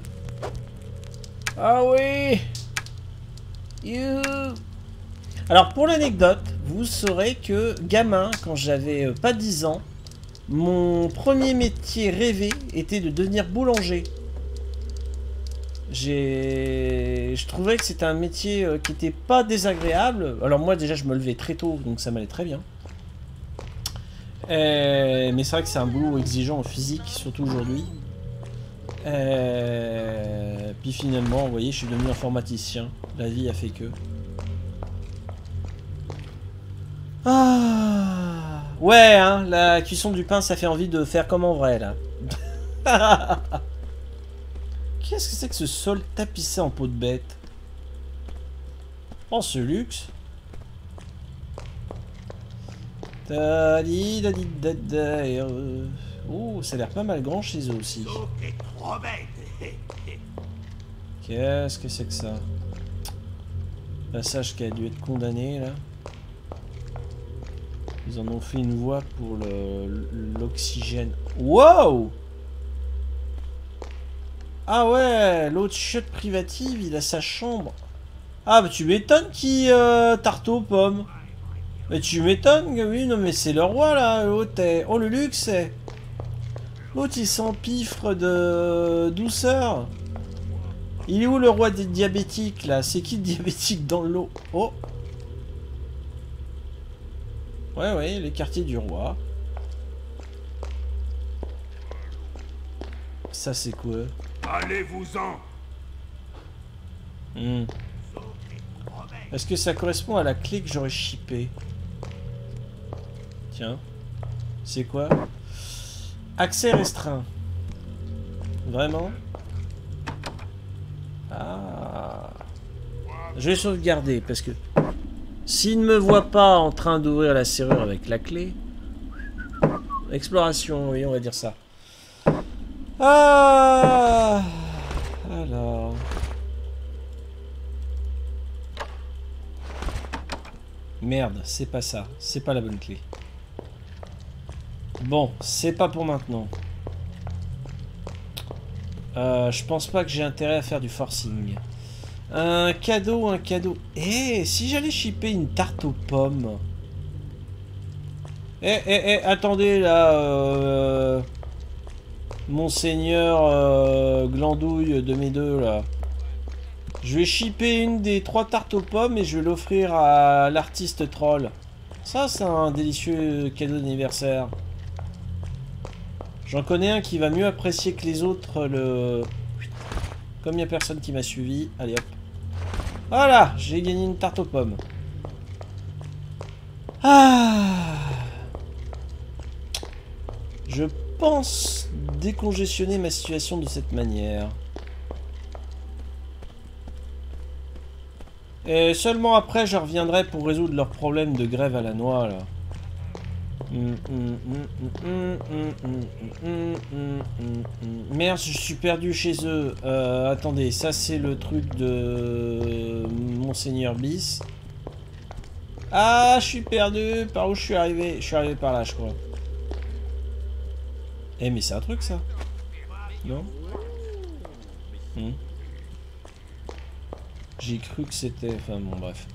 Ah oui! You. Alors pour l'anecdote, vous saurez que, gamin, quand j'avais euh, pas dix ans, mon premier métier rêvé était de devenir boulanger. J'ai... Je trouvais que c'était un métier euh, qui était pas désagréable. Alors moi, déjà, je me levais très tôt, donc ça m'allait très bien. Euh, mais c'est vrai que c'est un boulot exigeant en physique, surtout aujourd'hui. Euh, puis finalement, vous voyez, je suis devenu informaticien. La vie a fait que... Ah ouais, hein, la cuisson du pain, ça fait envie de faire comme en vrai, là. Qu'est-ce que c'est que ce sol tapissé en peau de bête? Oh, ce luxe. Oh, ça a l'air pas mal grand chez eux aussi. Qu'est-ce que c'est que ça? Passage qui a dû être condamné, là. Ils en ont fait une voie pour l'oxygène. Wow! Ah ouais, l'autre chiotte privative, il a sa chambre. Ah bah tu m'étonnes qu'il euh, tarte aux pommes. Mais tu m'étonnes que oui, non mais c'est le roi là, l'autre est... Oh le luxe est... L'autre il s'empiffre de douceur. Il est où le roi des diabétiques là? C'est qui le diabétique dans l'eau? Oh. Ouais, ouais, les quartiers du roi. Ça, c'est quoi? Allez-vous-en. Hmm. Est-ce que ça correspond à la clé que j'aurais chippée? Tiens. C'est quoi? Accès restreint. Vraiment? Ah. Je vais sauvegarder, parce que... S'il ne me voit pas en train d'ouvrir la serrure avec la clé... Exploration, oui, on va dire ça. Ah. Alors... Merde, c'est pas ça. C'est pas la bonne clé. Bon, c'est pas pour maintenant. Euh, je pense pas que j'ai intérêt à faire du forcing. Un cadeau, un cadeau. Eh, si j'allais shipper une tarte aux pommes. Eh, eh, eh, attendez là. Euh, Monseigneur euh, Glandouille de mes deux là. Je vais shipper une des trois tartes aux pommes et je vais l'offrir à l'artiste troll. Ça, c'est un délicieux cadeau d'anniversaire. J'en connais un qui va mieux apprécier que les autres le... Comme il n'y a personne qui m'a suivi, allez hop. Voilà, j'ai gagné une tarte aux pommes. Ah. Je pense décongestionner ma situation de cette manière. Et seulement après, je reviendrai pour résoudre leurs problèmes de grève à la noix, là. Merde, je suis perdu chez eux. Euh, attendez, ça c'est le truc de Monseigneur Bis. Ah, je suis perdu. Par où je suis arrivé? Je suis arrivé par là, je crois. Eh, mais c'est un truc, ça? Non? hmm. J'ai cru que c'était... Enfin, bon, bref.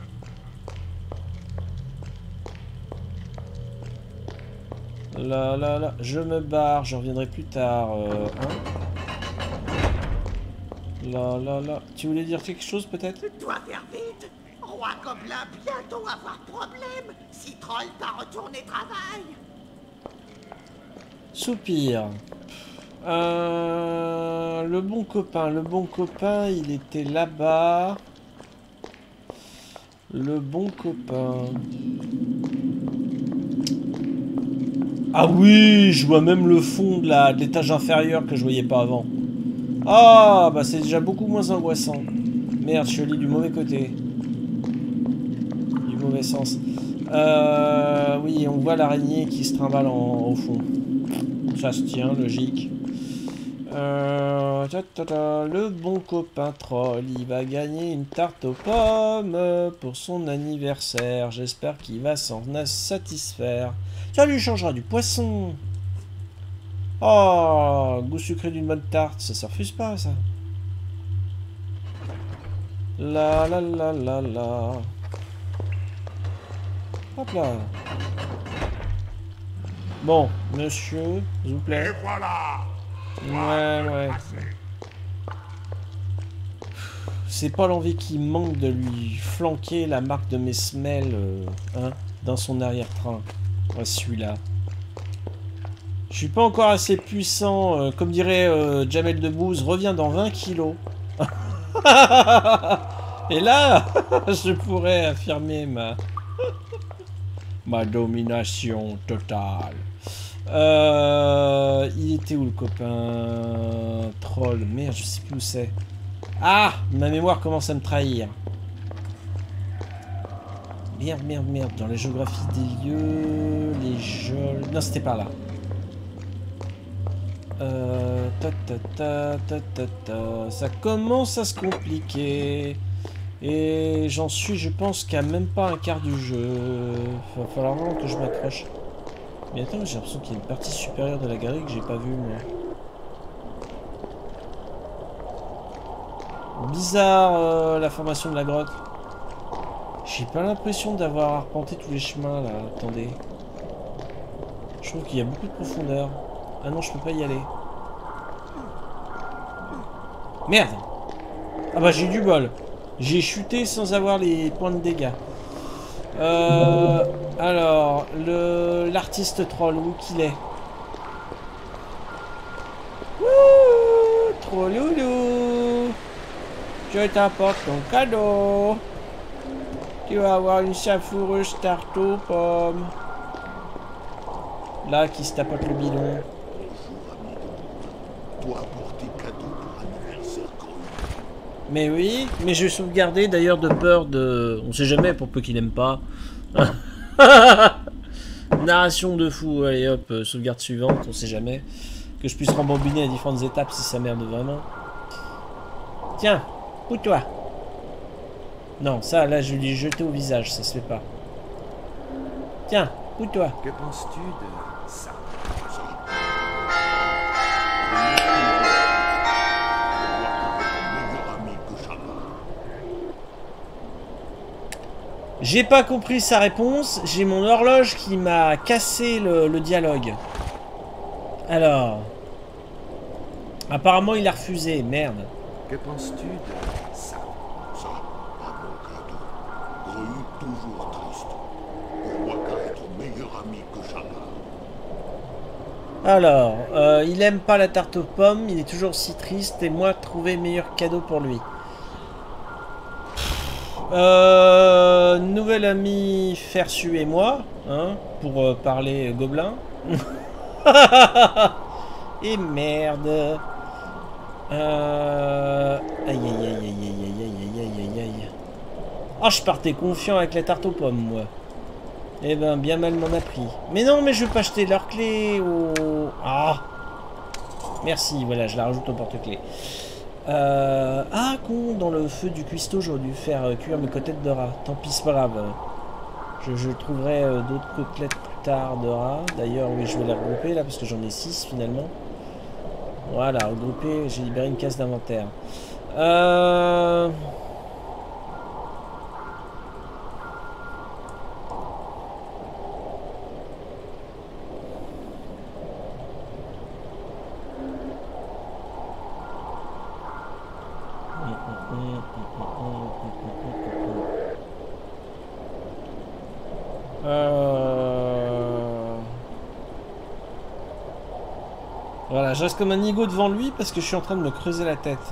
Là, là, là, je me barre, je reviendrai plus tard. Euh, hein là, là, là. Tu voulais dire quelque chose, peut-être? Tu dois faire vite. Roi Gobelin bientôt avoir problème si Troll pas retourner travail. Soupir. Euh, le bon copain, le bon copain, il était là-bas. Le bon copain... Ah oui, je vois même le fond de la de l'étage inférieur que je voyais pas avant. Ah, bah c'est déjà beaucoup moins angoissant. Merde, je lis du mauvais côté. Du mauvais sens. Euh, oui, on voit l'araignée qui se trimballe en, au fond. Ça se tient, logique. Euh, ta, ta, ta, le bon copain troll, il va gagner une tarte aux pommes pour son anniversaire. J'espère qu'il va s'en satisfaire. Ça lui changera du poisson. Oh, goût sucré d'une bonne tarte, ça se refuse pas, ça. La la la la la. Hop là. Bon, monsieur, s'il vous plaît. Et voilà. Ouais, ouais. C'est pas l'envie qui manque de lui flanquer la marque de mes semelles euh, hein, dans son arrière-train. Ouais, celui-là. Je suis pas encore assez puissant, euh, comme dirait euh, Jamel Debbouze, reviens dans vingt kilos. Et là, je pourrais affirmer ma, ma domination totale. Euh, il était où le copain troll? Merde, je sais plus où c'est. Ah, ma mémoire commence à me trahir. Merde, merde, merde. Dans la géographie des lieux, les jeux... Non, c'était par là. Euh, ta, ta, ta, ta, ta, ta. Ça commence à se compliquer. Et j'en suis, je pense, qu'à même pas un quart du jeu. Il va falloir vraiment que je m'accroche. Mais attends, j'ai l'impression qu'il y a une partie supérieure de la galerie que j'ai pas vue, moi. Bizarre, euh, la formation de la grotte. J'ai pas l'impression d'avoir arpenté tous les chemins, là. Attendez. Je trouve qu'il y a beaucoup de profondeur. Ah non, je peux pas y aller. Merde! Ah bah j'ai eu du bol. J'ai chuté sans avoir les points de dégâts. Euh... Alors, le l'artiste troll, où qu'il est? Wouh! Trop loulou! Je t'apporte ton cadeau. Tu vas avoir une savoureuse tarte aux pommes. Là, qui se tapote le bidon. Bonjour, ami. Toi pour tes cadeaux pour anniversaire Grenouille. Mais oui, mais je vais sauvegarder d'ailleurs de peur de... On sait jamais, pour peu qu'il aime pas. Narration de fou. Allez hop, euh, sauvegarde suivante, on sait jamais. Que je puisse rembobiner à différentes étapes si ça merde vraiment. Tiens. Ou toi? Non, ça, là, je lui ai jeté au visage, ça se fait pas. Tiens, ou toi? Que penses-tu de ça? J'ai pas compris sa réponse, j'ai mon horloge qui m'a cassé le, le dialogue. Alors... Apparemment, il a refusé, merde. Que penses-tu de ça? Ça, pas mon cadeau. Grenouille toujours triste. Pour Waka être meilleur ami que Jabba. Alors, euh, il aime pas la tarte aux pommes, il est toujours aussi triste, et moi, trouver meilleur cadeau pour lui. Euh, nouvel ami Fersu et moi, hein, pour euh, parler euh, gobelin. Et merde. Euh... Aïe aïe aïe aïe aïe aïe aïe aïe aïe aïe. Ah, je partais confiant avec la tarte aux pommes, moi. Eh ben, bien mal m'en a pris. Mais non, mais je veux pas acheter leur clé au... Ah. Merci, voilà, je la rajoute au porte-clés. Euh... Ah, con, dans le feu du cuistot, j'aurais dû faire euh, cuire mes côtelettes de rat. Tant pis, c'est pas grave. Je, je trouverai euh, d'autres côtelettes plus tard de rat. D'ailleurs, oui, je vais les regrouper, là, parce que j'en ai six, finalement. Voilà, regroupé, j'ai libéré une case d'inventaire. Euh... Euh... Voilà, je reste comme un nigo devant lui parce que je suis en train de me creuser la tête.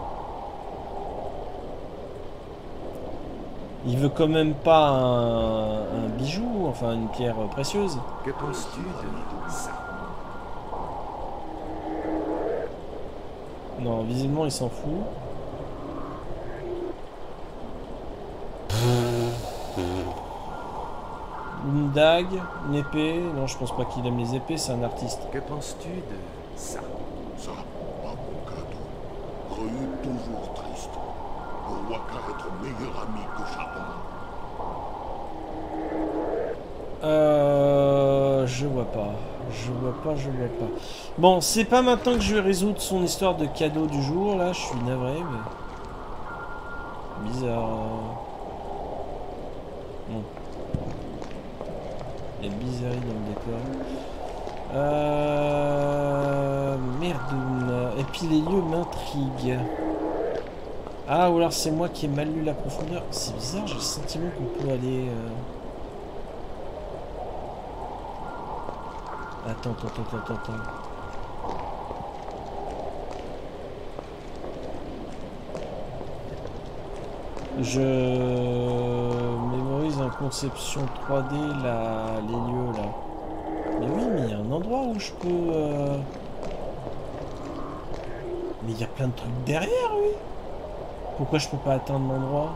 Il veut quand même pas un, un bijou, enfin une pierre précieuse. Que penses-tu de ça? Non, visiblement il s'en fout. Une dague, une épée. Non, je pense pas qu'il aime les épées, c'est un artiste. Que penses-tu de ça? Ça, pas mon cadeau. Grenouille toujours triste. Pour Waka être meilleur ami que Jabba. Euh... Je vois pas. Je vois pas, je vois pas. Bon, c'est pas maintenant que je vais résoudre son histoire de cadeau du jour, là. Je suis navré, mais... Bizarre. Bon. Il y a bizarrerie dans le décor. Euh... Merde. Et puis les lieux m'intriguent. Ah, ou alors c'est moi qui ai mal lu la profondeur. C'est bizarre, j'ai le sentiment qu'on peut aller... Euh... Attends, attends, attends, attends, attends. Je mémorise en conception trois D la... les lieux là. Mais oui, mais il y a un endroit où je peux... Euh... Mais il y a plein de trucs derrière, oui. Pourquoi je peux pas atteindre l'endroit?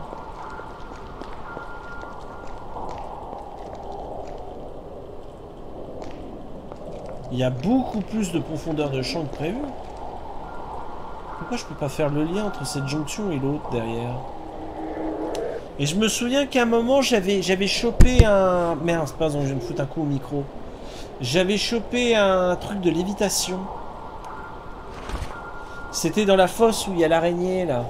Il y a beaucoup plus de profondeur de champ que prévu. Pourquoi je peux pas faire le lien entre cette jonction et l'autre derrière? Et je me souviens qu'à un moment j'avais j'avais chopé un... Merde, c'est pas bon, je vais me foutre un coup au micro. J'avais chopé un truc de lévitation. C'était dans la fosse où il y a l'araignée là.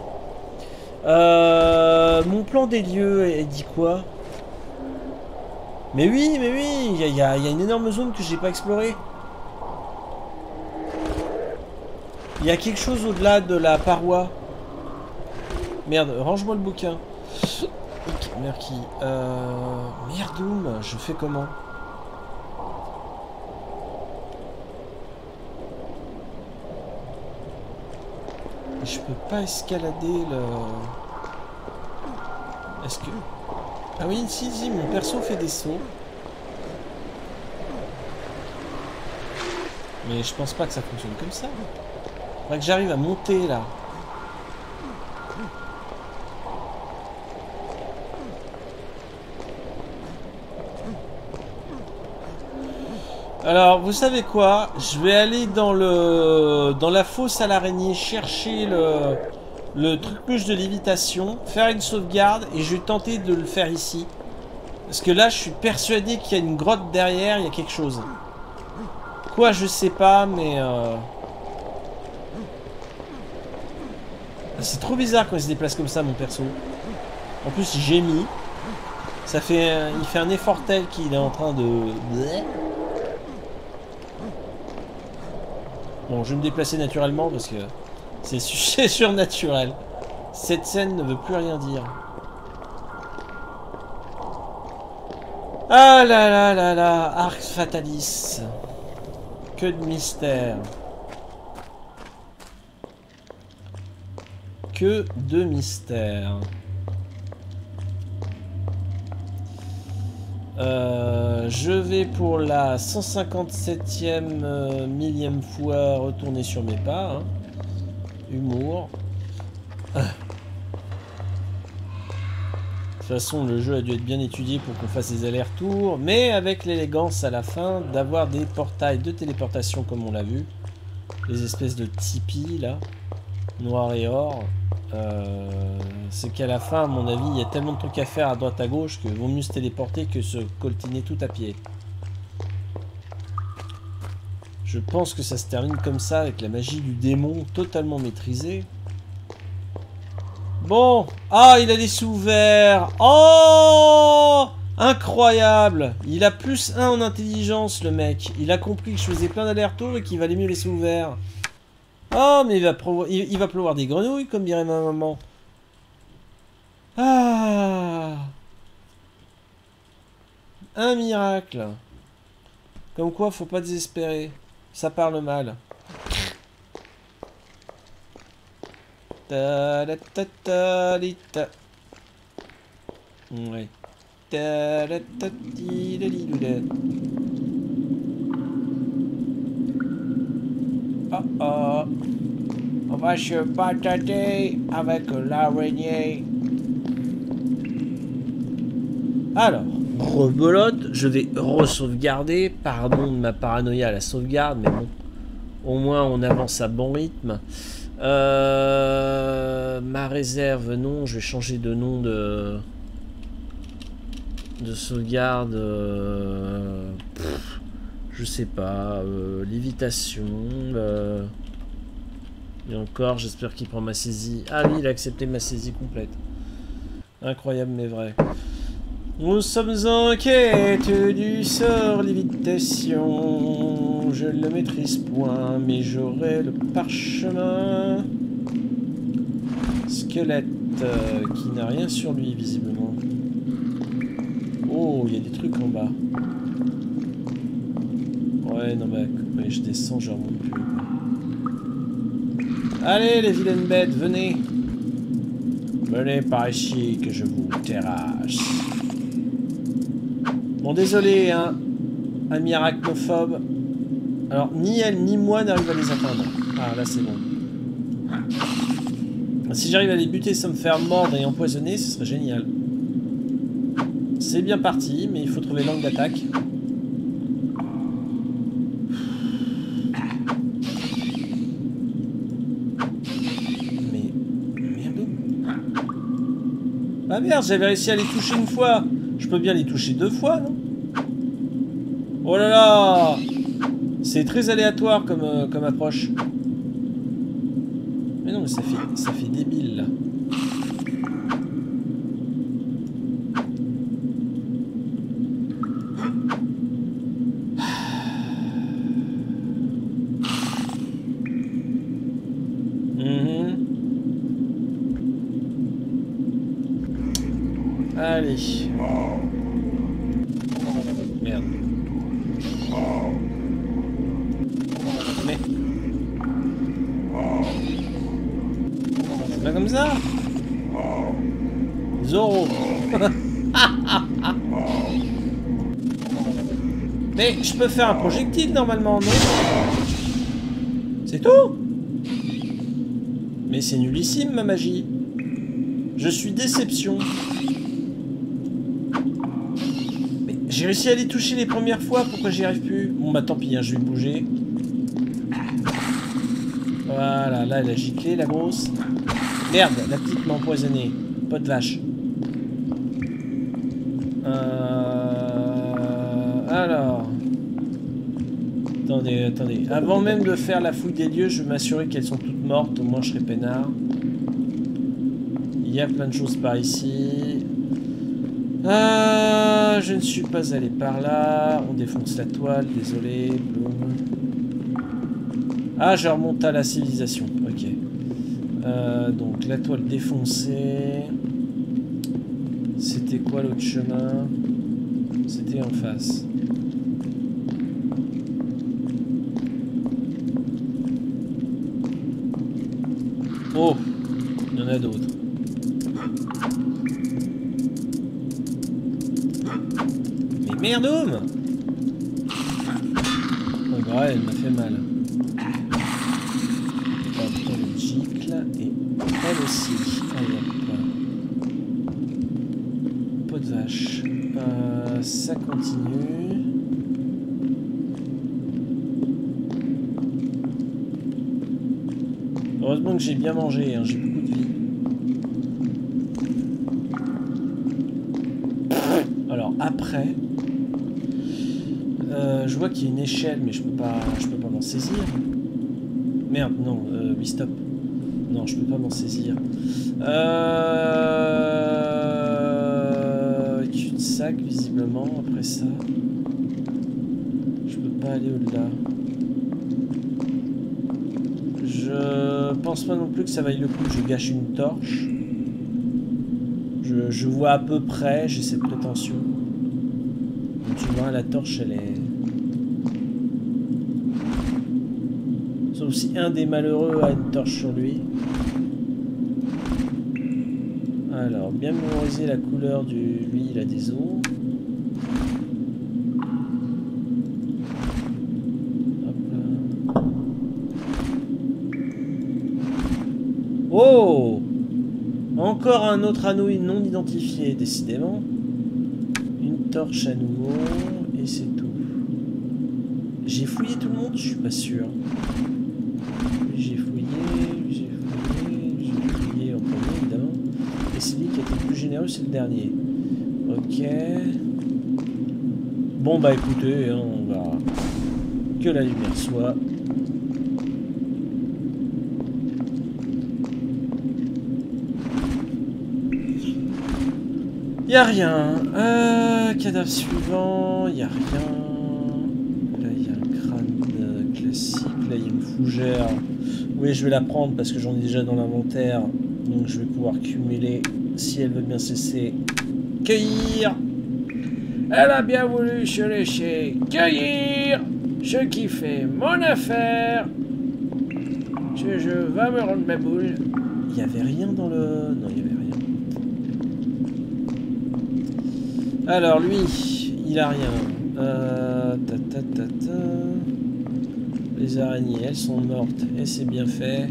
Euh, mon plan des lieux, il dit quoi? Mais oui, mais oui, il y, y, y a une énorme zone que j'ai pas explorée. Il y a quelque chose au-delà de la paroi. Merde, range-moi le bouquin. Ok, merci. Euh... Merdoum, je fais comment? Je peux pas escalader le... Est-ce que... Ah oui, si, si, mon perso fait des sauts. Mais je pense pas que ça fonctionne comme ça. Faudrait que j'arrive à monter là. Alors, vous savez quoi? Je vais aller dans le dans la fosse à l'araignée chercher le le truc de lévitation, faire une sauvegarde et je vais tenter de le faire ici. Parce que là, je suis persuadé qu'il y a une grotte derrière, il y a quelque chose. Quoi, je sais pas, mais... Euh... C'est trop bizarre quand il se déplace comme ça, mon perso. En plus, il gémit. Ça fait... Un... Il fait un effort tel qu'il est en train de... Bon, je vais me déplacer naturellement parce que c'est surnaturel. Cette scène ne veut plus rien dire. Ah là là là là, Arx Fatalis. Que de mystère. Que de mystère. Euh, je vais pour la cent cinquante-septième euh, millième fois retourner sur mes pas. Hein. Humour. Ah. De toute façon, le jeu a dû être bien étudié pour qu'on fasse des allers-retours, mais avec l'élégance à la fin d'avoir des portails de téléportation comme on l'a vu. Les espèces de tipis là, noir et or. Euh, c'est qu'à la fin, à mon avis, il y a tellement de trucs à faire à droite à gauche que vaut mieux se téléporter que se coltiner tout à pied. Je pense que ça se termine comme ça avec la magie du démon totalement maîtrisée. Bon, ah, il a des sous-verts. Oh, incroyable. Il a plus un en intelligence, le mec. Il a compris que je faisais plein d'allers-retours et qu'il valait mieux les sous-verts. Oh, mais il va, il, il va pleuvoir des grenouilles, comme dirait ma maman. Ah, un miracle. Comme quoi, faut pas désespérer. Ça parle mal. Ta -ta -ta -ta -li -ta. Ouais. Ta -ta -ta -ti -la -li -lu -la. Oh oh. On va se batailler avec l'araignée. Alors, rebelote, je vais re-sauvegarder. Pardon de ma paranoïa à la sauvegarde, mais bon, au moins on avance à bon rythme. Euh, ma réserve, non, je vais changer de nom de, de sauvegarde. Euh, pff, je sais pas, euh, lévitation. Euh, et encore, j'espère qu'il prend ma saisie. Ah oui, il a accepté ma saisie complète. Incroyable mais vrai. Nous sommes en quête du sort lévitation. Je le maîtrise point, mais j'aurai le parchemin. Squelette euh, qui n'a rien sur lui, visiblement. Oh, il y a des trucs en bas. Ouais, non, mais ouais, je descends, je remonte plus. Allez, les vilaines bêtes, venez. Venez par ici, que je vous terrasse. Bon, désolé, hein, ami arachnophobe. Alors, ni elle, ni moi n'arrive à les atteindre. Ah, là, c'est bon. Si j'arrive à les buter sans me faire mordre et empoisonner, ce serait génial. C'est bien parti, mais il faut trouver l'angle d'attaque. Mais... merde. Ah merde, j'avais réussi à les toucher une fois. Je peux bien les toucher deux fois, non? Oh là là! C'est très aléatoire comme, euh, comme approche. Mais non, mais ça fait, ça fait débile, là. Mmh. Allez. Merde. Mais... c'est pas comme ça. Zoro. Mais je peux faire un projectile normalement, non? C'est tout? Mais c'est nullissime ma magie. Je suis déception. Mais j'ai réussi à les toucher les premières fois, pourquoi j'y arrive plus? Bon bah tant pis, hein, je vais bouger. Voilà, là elle a giclé la grosse. Merde, la petite m'a empoisonné. Pas de vache. Euh... Alors... Attendez, attendez. Avant même de faire la fouille des lieux, je vais m'assurer qu'elles sont toutes mortes. Au moins, je serai peinard. Il y a plein de choses par ici. Ah, je ne suis pas allé par là. On défonce la toile, désolé. Bloom. Ah, je remonte à la civilisation. Ok. Euh, donc, la toile défoncée. C'était quoi l'autre chemin? C'était en face. Oh, il y en a d'autres. Mais merde, homme! Oh, bah, elle m'a fait mal. Hop, elle gicle et elle aussi. Allez, hop. Peau de vache. Euh, ça continue. Heureusement que j'ai bien mangé, hein, j'ai beaucoup de vie. Alors après, euh, je vois qu'il y a une échelle, mais je peux pas, je peux pas m'en saisir. Merde, non, euh, oui stop. Non, je peux pas m'en saisir. Euh... Cul-de-sac visiblement. Après ça, je peux pas aller au-delà. Je pense pas non plus que ça vaille le coup que je gâche une torche. Je, je vois à peu près, j'ai cette prétention. Donc, tu vois, la torche, elle est... Sauf si un des malheureux a une torche sur lui. Alors, bien mémoriser la couleur du... Lui, il a des os. Oh! Encore un autre anneau non identifié, décidément. Une torche à nouveau, et c'est tout. J'ai fouillé tout le monde? Je suis pas sûr. J'ai fouillé, j'ai fouillé, j'ai fouillé en premier, évidemment. Et celui qui a été le plus généreux, c'est le dernier. Ok. Bon, bah écoutez, hein, on va... Que la lumière soit... Y a rien. Euh, cadavre suivant, y a rien. Là, il y a un crâne euh, classique. Là, il y a une fougère. Oui, je vais la prendre parce que j'en ai déjà dans l'inventaire. Donc, je vais pouvoir cumuler si elle veut bien cesser. Cueillir. Elle a bien voulu se laisser cueillir. Je kiffais mon affaire. Je, je vais me rendre ma boule. Il n'y avait rien dans le... Non, il n'y avait rien. Alors, lui, il a rien. Euh, ta, ta, ta, ta. Les araignées, elles sont mortes. Et c'est bien fait.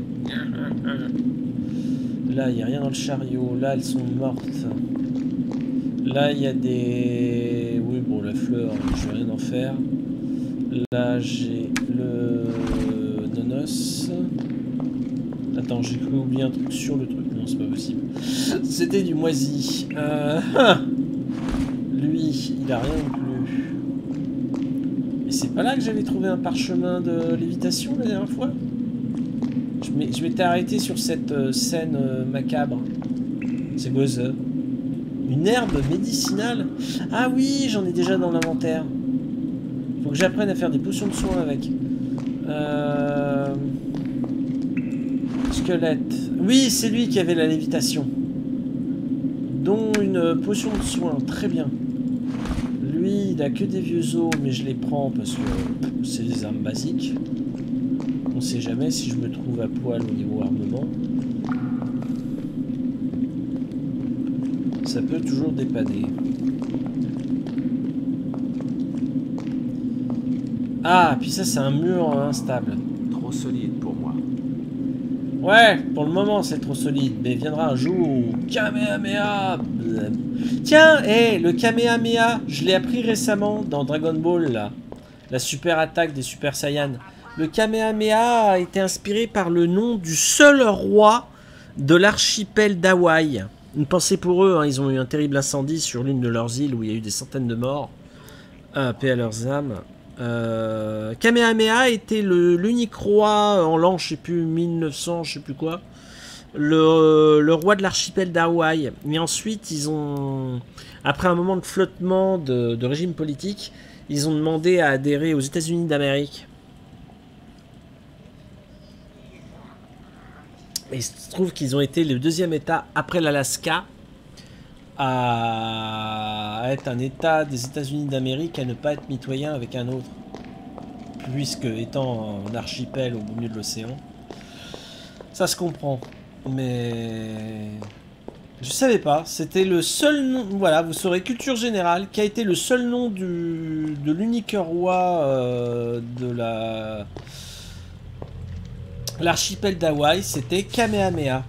Là, il n'y a rien dans le chariot. Là, elles sont mortes. Là, il y a des... Oui, bon, la fleur, je vais rien en faire. Là, j'ai le... Nonos. Attends, j'ai cru oublier un truc sur le truc. Non, c'est pas possible. C'était du moisi. Euh... Lui, il a rien non plus. Mais c'est pas là que j'avais trouvé un parchemin de lévitation la dernière fois. Je m'étais arrêté sur cette euh, scène euh, macabre. C'est quoi ça? Une herbe médicinale? Ah oui, j'en ai déjà dans l'inventaire. Faut que j'apprenne à faire des potions de soins avec. Euh... Squelette. Oui, c'est lui qui avait la lévitation. Dont une potion de soins. Très bien. Lui, il a que des vieux os, mais je les prends parce que c'est des armes basiques. On sait jamais si je me trouve à poil au niveau armement. Ça peut toujours dépanner. Ah, puis ça, c'est un mur instable. Trop solide pour moi. Ouais, pour le moment, c'est trop solide. Mais viendra un jour. Kamehameha. Tiens, hé, hey, le Kamehameha, je l'ai appris récemment dans Dragon Ball, là. La super attaque des Super Saiyans. Le Kamehameha a été inspiré par le nom du seul roi de l'archipel d'Hawaï. Une pensée pour eux, hein, ils ont eu un terrible incendie sur l'une de leurs îles où il y a eu des centaines de morts. Ah, paix à leurs âmes. Euh, Kamehameha était l'unique roi en l'an, je sais plus, mille neuf cents, je sais plus quoi. Le, le roi de l'archipel d'Hawaï. Mais ensuite, ils ont, après un moment de flottement de, de régime politique, ils ont demandé à adhérer aux États-Unis d'Amérique. Et il se trouve qu'ils ont été le deuxième État après l'Alaska à être un État des États-Unis d'Amérique à ne pas être mitoyen avec un autre. Puisque étant un archipel au beau milieu de l'océan, ça se comprend. Mais je savais pas. C'était le seul nom. Voilà, vous saurez culture générale qui a été le seul nom du de l'unique roi euh, de la l'archipel d'Hawaï, c'était Kamehameha.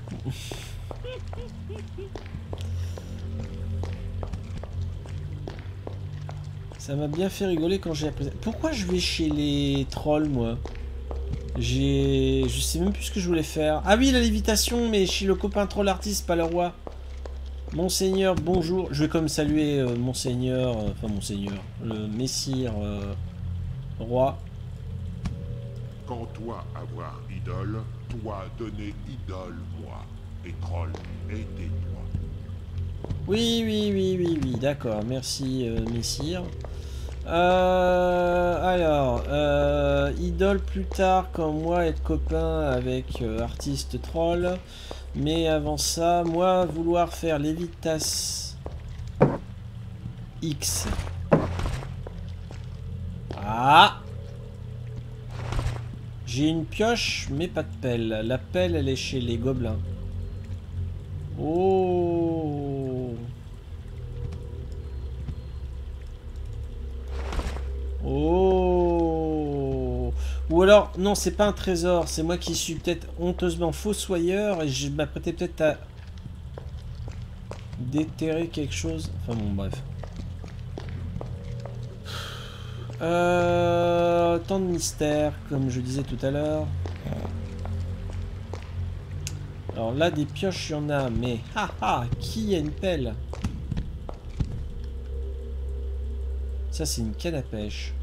Ça m'a bien fait rigoler quand j'ai appris. Pourquoi je vais chez les trolls, moi? J'ai... Je sais même plus ce que je voulais faire. Ah oui, la lévitation, mais chez le copain troll artiste, pas le roi. Monseigneur, bonjour. Je vais comme saluer euh, Monseigneur, euh, enfin Monseigneur, le Messire euh, roi. Quand toi avoir idole, toi donner idole moi. Et troll, aidez-toi. Oui, oui, oui, oui, oui, d'accord. Merci, euh, Messire. Euh, alors, euh, idole plus tard, quand moi être copain avec euh, artiste troll. Mais avant ça, moi vouloir faire Lévitas X. Ah! J'ai une pioche, mais pas de pelle. La pelle, elle est chez les gobelins. Oh! Oh! Ou alors, non, c'est pas un trésor. C'est moi qui suis peut-être honteusement fossoyeur et je m'apprêtais peut-être à déterrer quelque chose. Enfin bon, bref. Euh, tant de mystères, comme je disais tout à l'heure. Alors là, des pioches, il y en a, mais... Haha, qui a une pelle? Ça, c'est une canne à pêche.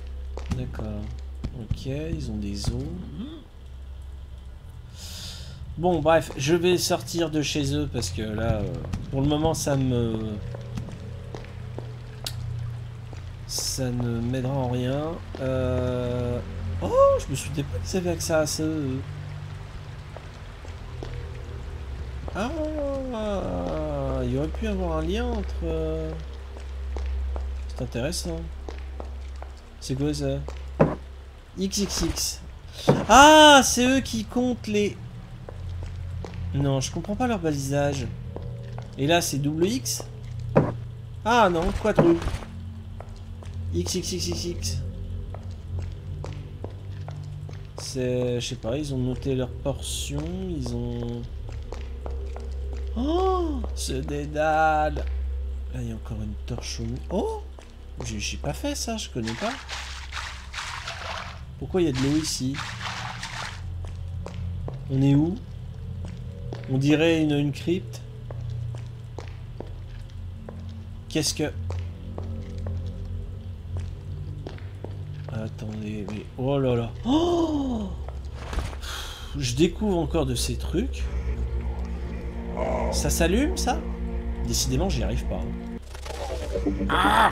D'accord. Ok, ils ont des os. Bon, bref, je vais sortir de chez eux parce que là, euh, pour le moment, ça me... Ça ne m'aidera en rien. Euh... Oh, je me souvenais pas qu'ils avaient accès à ça. Ah, il y aurait pu avoir un lien entre... euh, C'est intéressant. C'est quoi ça? X X X. Ah, c'est eux qui comptent les... Non, je comprends pas leur balisage. Et là, c'est double X. Ah non, quadruple. X, X, X, X, X. C'est... Je sais pas, ils ont noté leur portion, ils ont... Oh, ce dédale. Là, il y a encore une torche au mur. Oh, j'ai pas fait ça, je connais pas. Pourquoi il y a de l'eau ici? On est où? On dirait une, une crypte. Qu'est-ce que... Attendez, mais... Oh là là. Oh, je découvre encore de ces trucs. Ça s'allume, ça? Décidément, j'y arrive pas. Ah,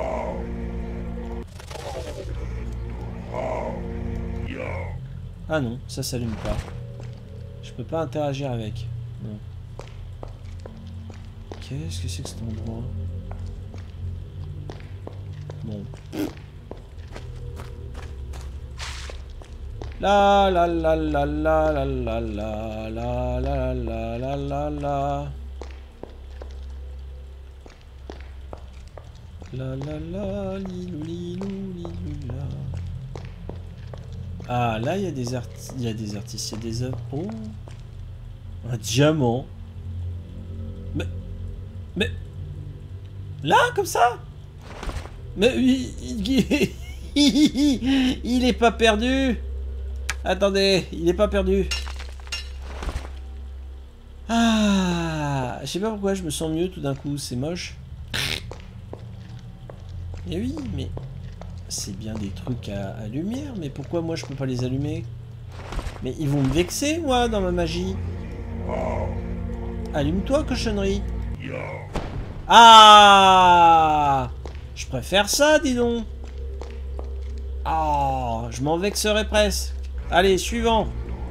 ah non, ça s'allume pas. Je peux pas interagir avec. Non. Qu'est-ce que c'est que cet endroit? Bon. La la la la la la la la la la la la la la. La la la lilou lilou lilou la. Ah là il y a des artistes, il y a des artistes, il y a des œuvres. Oh, un diamant. Mais mais là comme ça. Mais il, il, il, il est pas perdu. Attendez, il est pas perdu. Ah, je sais pas pourquoi je me sens mieux tout d'un coup, c'est moche. Et oui, mais c'est bien des trucs à, à lumière, mais pourquoi moi je peux pas les allumer? Mais ils vont me vexer, moi, dans ma magie. Allume-toi, cochonnerie. Ah, je préfère ça, dis donc. Ah, oh, je m'en vexerai presque. Allez, suivant.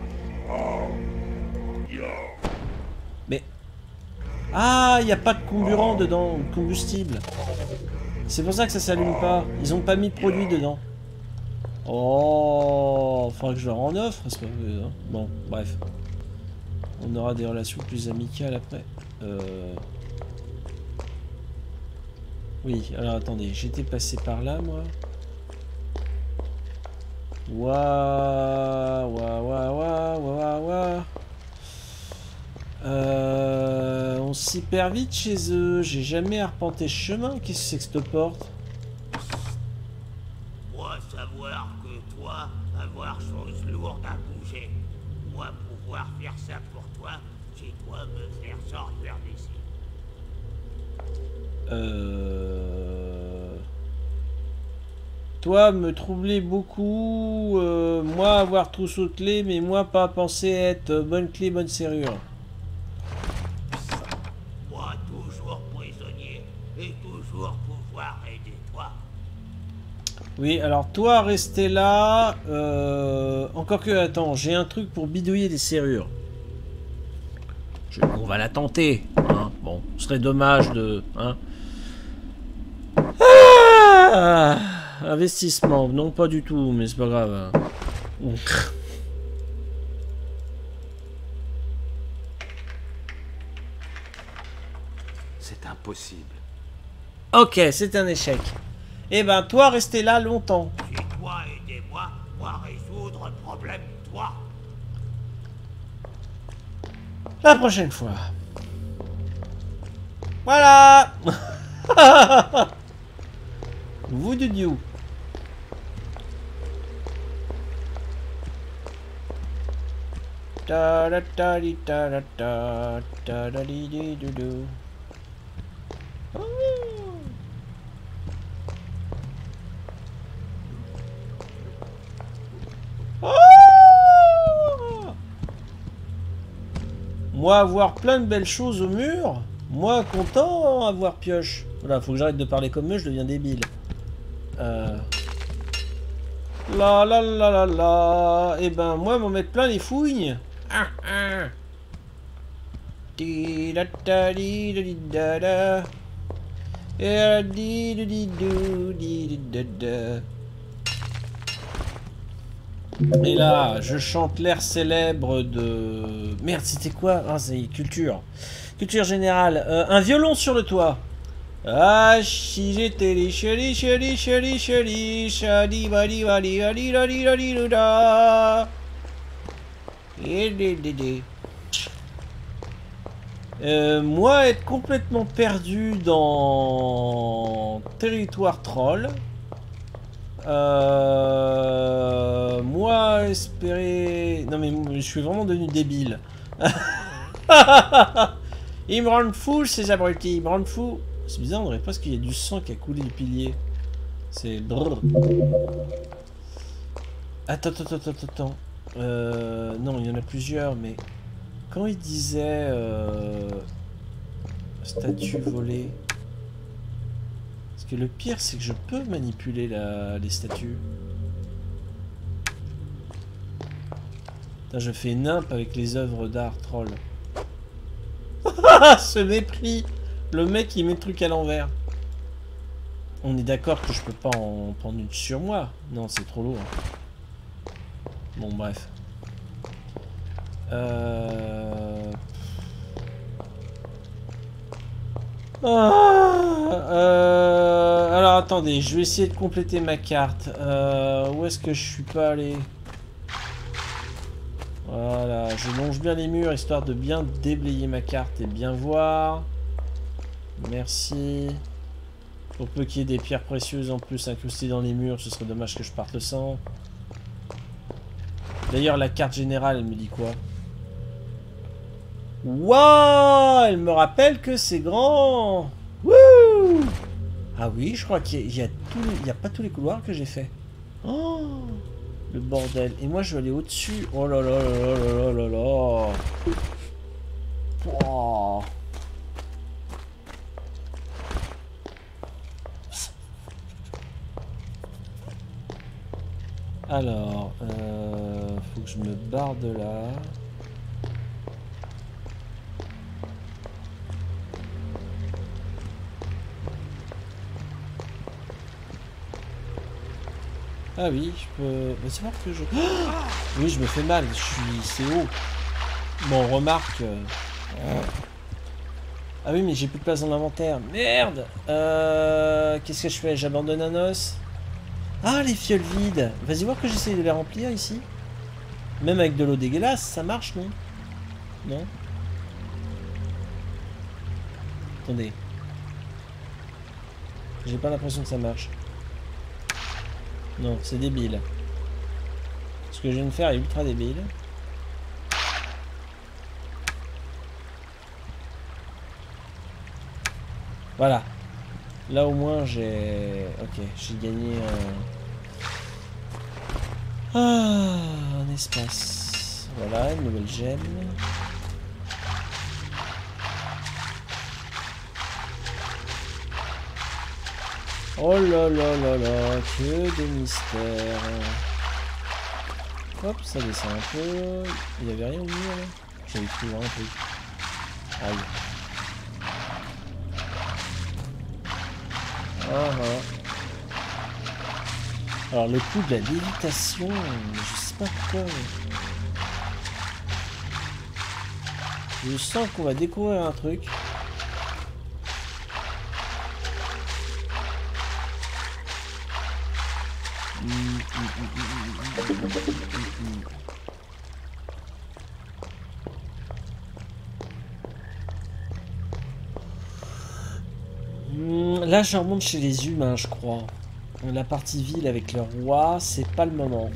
Mais... Ah, il n'y a pas de comburant dedans, de combustible. C'est pour ça que ça s'allume pas. Ils ont pas mis de produit dedans. Oh, faudra que je leur en offre. C'est pas... hein. Bon, bref. On aura des relations plus amicales après. Euh... Oui, alors attendez. J'étais passé par là, moi. Waouh, waouh, waouh, waouh, waouh, waouh. Euh, on s'y perd vite chez eux. J'ai jamais arpenté ce chemin. Qu'est-ce que c'est que cette porte? Moi savoir que toi, avoir chose lourde à bouger. Moi pouvoir faire ça pour toi, c'est toi me faire sortir d'ici. Euh... Toi me troubler beaucoup. Euh, moi avoir trousseau de clés, mais moi pas penser être bonne clé, bonne serrure. Et toujours pouvoir aider toi. Oui, alors toi rester là. Euh, encore que, attends, j'ai un truc pour bidouiller des serrures. Je, on va la tenter. Hein. Bon, ce serait dommage de. Hein. Ah, investissement, non pas du tout, mais c'est pas grave. Hein. C'est impossible. Ok, c'est un échec. Eh ben, toi, restez là longtemps. C'est toi, aidez-moi, moi résoudre le problème, toi. La prochaine fois. Voilà. Vous de Dieu. Ta da ta di ta da ta ta da di di du du. Moi, avoir plein de belles choses au mur. Moi, content avoir pioche. Voilà, faut que j'arrête de parler comme eux, je deviens débile. Euh... La la la la la. Eh ben, moi, m'en mettre plein les fouilles. Ah, ah. Di da da di da di da da. Et di da di do di da da. Et là, je chante l'air célèbre de... Merde, c'était quoi? Ah, c'est culture. Culture générale. Euh, un violon sur le toit. Ah, si j'étais les chéris, chéris, chéris, chéris, chadi, badi, badi, badi, badi, badi, badi, et des, des, des. Euh, moi, être complètement perdu dans territoire troll. Euh, moi, espérer... Non mais je suis vraiment devenu débile. Ils me rendent fou ces abrutis, ils me rendent fou. C'est bizarre, on dirait presque qu'il y a du sang qui a coulé du pilier. C'est brrr. Attends, attends, attends, attends. Euh, non, il y en a plusieurs, mais... Quand il disait... Euh, statue volée... Parce que le pire, c'est que je peux manipuler la, les statues. Putain, je fais nimp avec les œuvres d'art troll. Ce mépris! Le mec, il met le truc à l'envers. On est d'accord que je peux pas en prendre une sur moi. Non, c'est trop lourd. Bon, bref. Euh... Ah, euh... Alors, attendez. Je vais essayer de compléter ma carte. Euh... Où est-ce que je suis pas allé? Voilà. Je longe bien les murs, histoire de bien déblayer ma carte et bien voir. Merci. Pour peu qu'il y ait des pierres précieuses en plus incrustées dans les murs, ce serait dommage que je parte sans. D'ailleurs, la carte générale, elle me dit quoi? Waouh! Elle me rappelle que c'est grand! Wouh! Ah oui, je crois qu'il y a, il y a pas tous les couloirs que j'ai fait. Oh! Le bordel. Et moi, je vais aller au-dessus. Oh là là là là là là là! Wow. Alors, euh, faut que je me barre de là. Ah oui, je peux... Mais c'est vrai que je... Oh oui, je me fais mal, je suis... c'est haut. Bon, remarque... Euh... Ah oui, mais j'ai plus de place dans l'inventaire. Merde. euh... Qu'est-ce que je fais? J'abandonne un os? Ah, les fioles vides. Vas-y voir que j'essaye de les remplir ici. Même avec de l'eau dégueulasse, ça marche, non? Non? Attendez. J'ai pas l'impression que ça marche. Non, c'est débile. Ce que je viens de faire est ultra débile. Voilà. Là au moins j'ai... Ok, j'ai gagné un... Ah, un espace. Voilà, une nouvelle gemme. Oh là là là là, que de mystère. Hop, ça descend un peu. Il n'y avait rien au mur là. J'avais cru voir un truc. Aïe. Ah, ah. Alors le coup de la lévitation, je sais pas pourquoi. Mais... je sens qu'on va découvrir un truc. Là, je remonte chez les humains, je crois. La partie ville avec le roi, c'est pas le moment.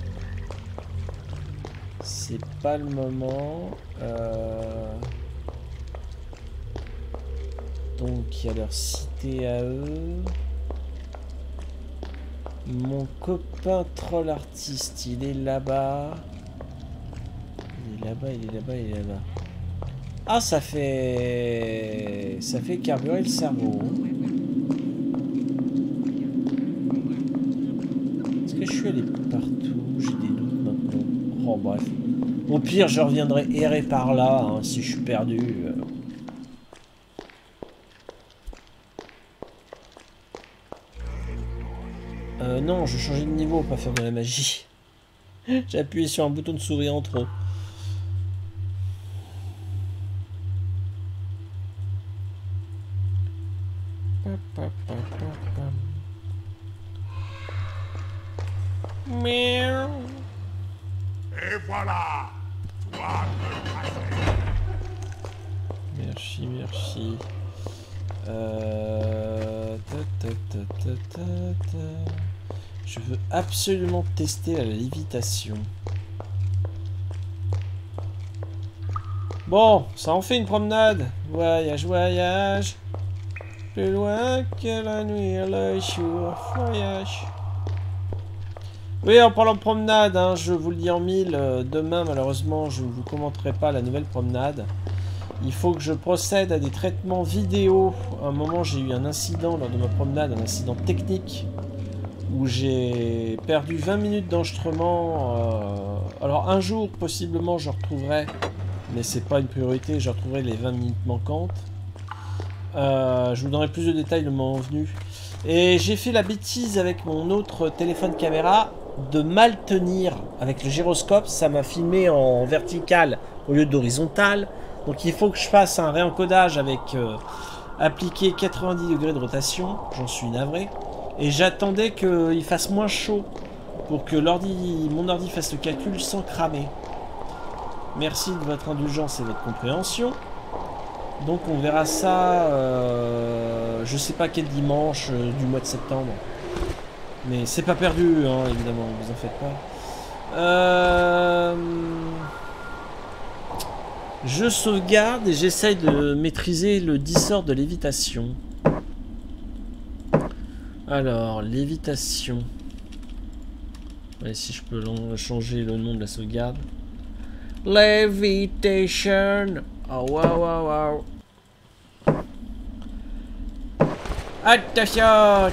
C'est pas le moment. Euh... Donc, il y a leur cité à eux. Mon copain troll artiste, il est là-bas. Il est là-bas, il est là-bas, il est là-bas. Ah, ça fait... Ça fait carburer le cerveau. Est-ce que je suis allé partout? J'ai des doutes maintenant. Oh, bref. Au pire, je reviendrai errer par là, hein, si je suis perdu. Euh, non, je changeais de niveau, pas faire de la magie. J'ai appuyé sur un bouton de souris en trop. Miaou. Et voilà. Toi, Merci, merci. Euh... ta, ta, ta, ta, ta, ta. Je veux absolument tester la lévitation. Bon, ça en fait une promenade. Voyage, voyage. Plus loin que la nuit et le jour. Voyage. Oui, en parlant de promenade, hein, je vous le dis en mille, euh, demain malheureusement je ne vous commenterai pas la nouvelle promenade. Il faut que je procède à des traitements vidéo. À un moment j'ai eu un incident lors de ma promenade, un incident technique, où j'ai perdu vingt minutes d'enregistrement. Euh... Alors un jour possiblement je retrouverai, mais c'est pas une priorité, je retrouverai les vingt minutes manquantes. Euh, je vous donnerai plus de détails le moment venu. Et j'ai fait la bêtise avec mon autre téléphone caméra de mal tenir avec le gyroscope. Ça m'a filmé en vertical au lieu d'horizontal. Donc il faut que je fasse un réencodage avec euh, appliqué quatre-vingt-dix degrés de rotation. J'en suis navré. Et j'attendais qu'il fasse moins chaud pour que l'ordi, mon ordi fasse le calcul sans cramer. Merci de votre indulgence et votre compréhension. Donc on verra ça, euh, je sais pas quel dimanche euh, du mois de septembre. Mais c'est pas perdu, hein, évidemment, vous en faites pas. Euh... Je sauvegarde et j'essaye de maîtriser le dissort de lévitation. Alors, lévitation. Ouais, si je peux changer le nom de la sauvegarde. Levitation. Oh, wow, wow, wow. Attention.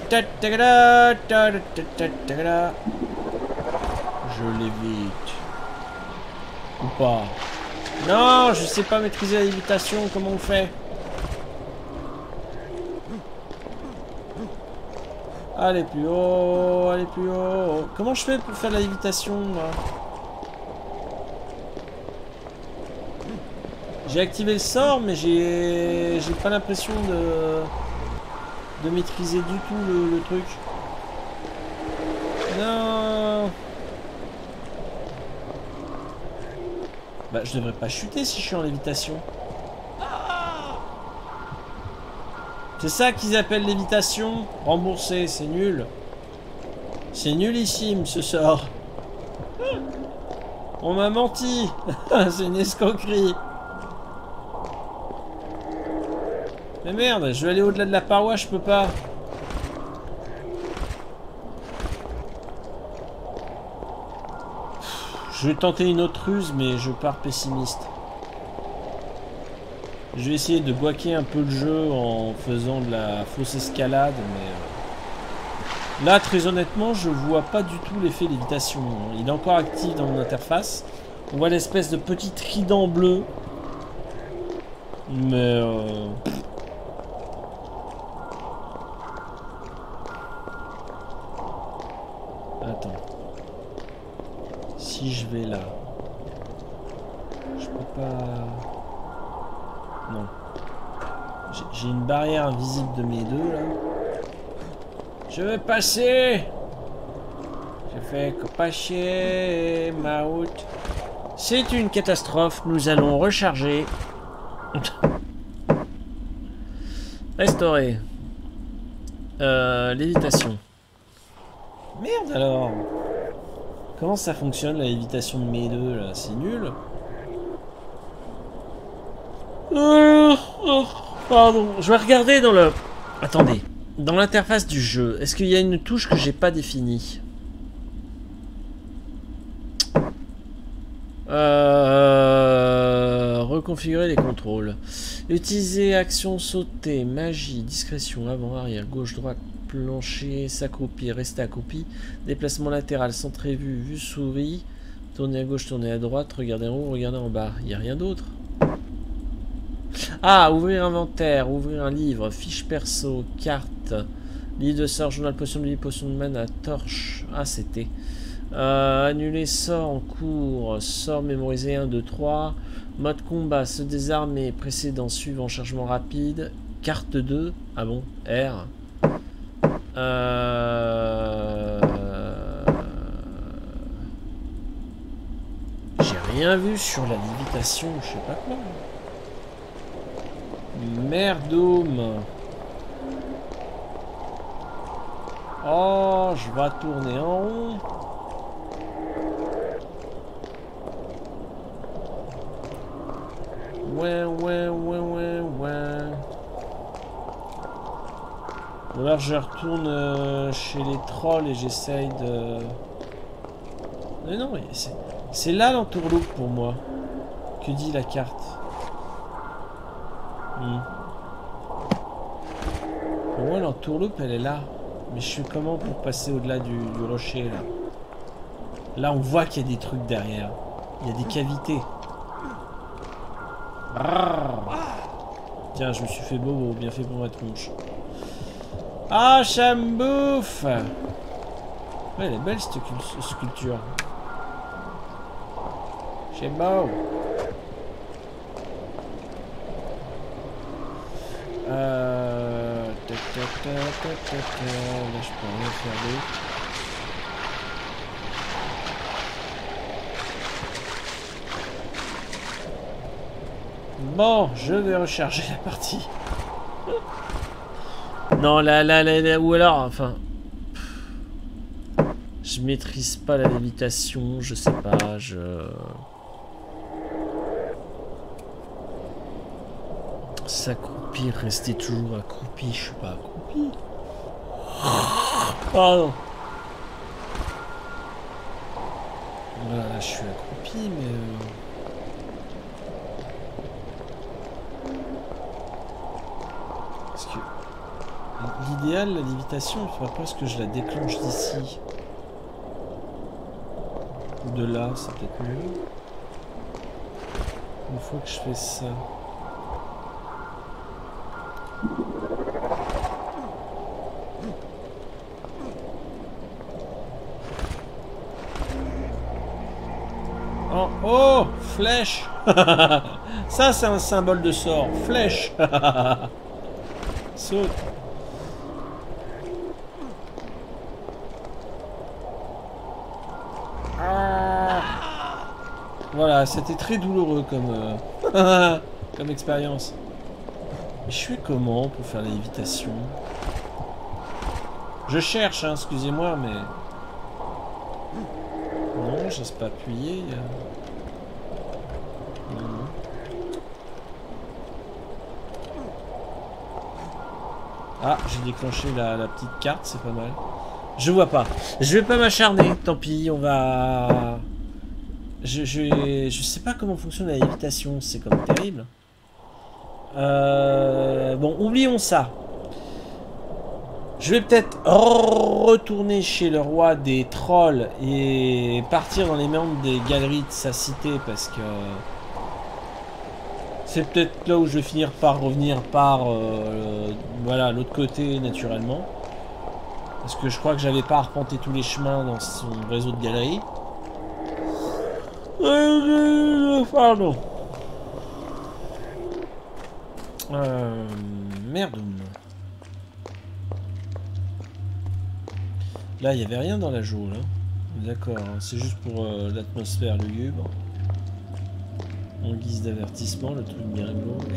Je l'évite. Ou pas. Non, je sais pas maîtriser la lévitation. Comment on fait? Allez plus haut, allez plus haut. Comment je fais pour faire la lévitation là? J'ai activé le sort, mais j'ai j'ai pas l'impression de de maîtriser du tout le, le truc. Non. Bah, je devrais pas chuter si je suis en lévitation. C'est ça qu'ils appellent lévitation. Remboursé, c'est nul. C'est nullissime ce sort. On m'a menti. C'est une escroquerie. Mais merde, je vais aller au-delà de la paroi, je peux pas. Je vais tenter une autre ruse, mais je pars pessimiste. Je vais essayer de guaquer un peu le jeu en faisant de la fausse escalade, mais... Là, très honnêtement, je vois pas du tout l'effet lévitation. Il est encore actif dans mon interface. On voit l'espèce de petit trident bleu. Mais... Euh... Attends. Si je vais là... Je peux pas... Non. J'ai une barrière invisible de mes deux, là. Je vais passer. Je fais que passer ma route. C'est une catastrophe. Nous allons recharger. Restaurer. Euh, lévitation. Merde alors. Comment ça fonctionne la lévitation de mes deux, là? C'est nul. Euh, oh, pardon. Je vais regarder dans le... Attendez. Dans l'interface du jeu, est-ce qu'il y a une touche que j'ai pas définie? Euh... configurer les contrôles. Utiliser action sauter, magie, discrétion, avant, arrière, gauche, droite, plancher, s'accroupir, rester accroupi, déplacement latéral, centré vue, vue souris, tourner à gauche, tourner à droite, regarder en haut, regarder en bas. Il n'y a rien d'autre. Ah, ouvrir inventaire, ouvrir un livre, fiche perso, carte, livre de sort, journal, potion de vie, potion de mana, torche. Ah, c'était. Euh, annuler sort en cours, sort mémorisé un, deux, trois, mode combat, se désarmer, précédent, suivant, chargement rapide, carte deux, ah bon, R. Euh... J'ai rien vu sur la lévitation, je sais pas quoi. Merdome. Oh, je vais tourner en rond. Ouais, ouais, ouais, ouais, ouais. Ou alors je retourne euh, chez les trolls et j'essaye de... Mais non, c'est là l'entourloupe pour moi. Que dit la carte? hmm. Pour moi l'entourloupe elle est là. Mais je fais comment pour passer au-delà du, du rocher là? Là on voit qu'il y a des trucs derrière. Il y a des cavités. Tiens, je me suis fait bobo, bien fait pour ma tronche. Ah, chambouf! Ouais, elle est belle cette sculpture. C'est beau. Euh... Ta, ta, ta, ta, ta, ta. Là, je peux rien faire d'autre. Bon, je vais recharger la partie. Non, là, là, là, là, ou alors, enfin... Je maîtrise pas la lévitation, je sais pas, je... S'accroupir, rester toujours accroupi, je suis pas accroupi. Pardon. Voilà, là, je suis accroupi, mais... Parce que... L'idéal, la lévitation, il faudrait presque que je la déclenche d'ici. Ou de là, c'est peut-être mieux. Une fois que je fais ça. Oh, oh, flèche. Ça, c'est un symbole de sort. Flèche. Saute. Ah. Voilà, c'était très douloureux comme, euh, comme expérience. Je suis comment pour faire la lévitation? Je cherche, hein, excusez-moi, mais... Non, j'ose pas appuyer. Non. Ah, j'ai déclenché la, la petite carte, c'est pas mal. Je vois pas. Je vais pas m'acharner, tant pis, on va... Je, je, je sais pas comment fonctionne la lévitation, c'est comme terrible. Euh, bon, oublions ça. Je vais peut-être retourner chez le roi des trolls et partir dans les membres des galeries de sa cité parce que c'est peut-être là où je vais finir par revenir par euh, voilà l'autre côté naturellement. Parce que je crois que j'avais pas arpenté tous les chemins dans son réseau de galeries. Pardon. Euh, merde. Là, il n'y avait rien dans la geôle. Hein. D'accord, hein. C'est juste pour euh, l'atmosphère lugubre. En guise d'avertissement, le truc bien glauque.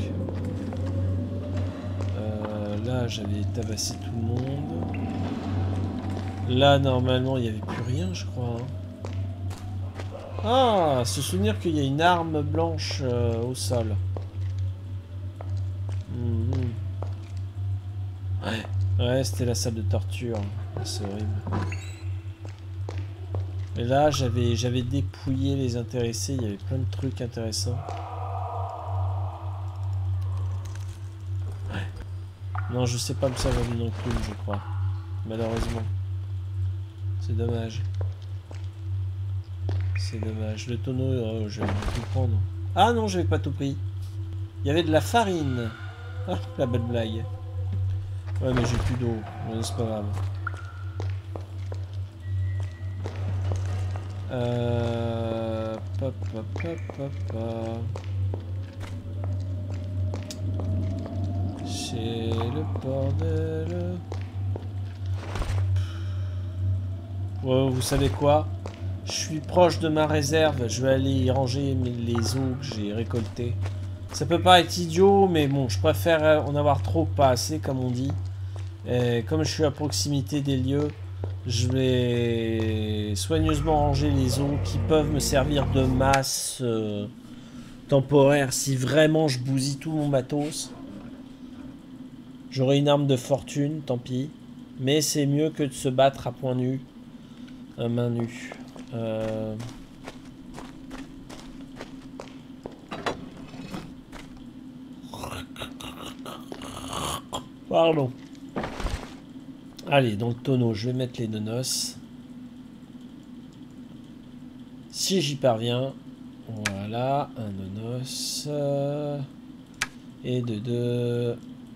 Euh, là, j'avais tabassé tout le monde. Là, normalement, il n'y avait plus rien, je crois. Hein. Ah, se souvenir qu'il y a une arme blanche euh, au sol. Mmh. Ouais, ouais, c'était la salle de torture. C'est horrible. Et là, j'avais j'avais dépouillé les intéressés. Il y avait plein de trucs intéressants. Non, je sais pas me servir d'une enclume, je crois. Malheureusement. C'est dommage. C'est dommage. Le tonneau, oh, je vais tout prendre. Ah non, j'avais pas tout pris. Il y avait de la farine. Ah, la belle blague. Ouais, mais j'ai plus d'eau. Ouais, c'est pas grave. Euh... Pop, pop, pop, pop, pop. C'est le bordel. Ouais, vous savez quoi? Je suis proche de ma réserve. Je vais aller y ranger les os que j'ai récoltés. Ça peut paraître idiot, mais bon, je préfère en avoir trop que pas assez, comme on dit. Et comme je suis à proximité des lieux, je vais soigneusement ranger les os qui peuvent me servir de masse euh, temporaire si vraiment je bousille tout mon matos. J'aurai une arme de fortune, tant pis. Mais c'est mieux que de se battre à point nu, à main nue. Euh... Pardon. Allez, dans le tonneau, je vais mettre les nonos. Si j'y parviens. Voilà, un nonos. Et de deux.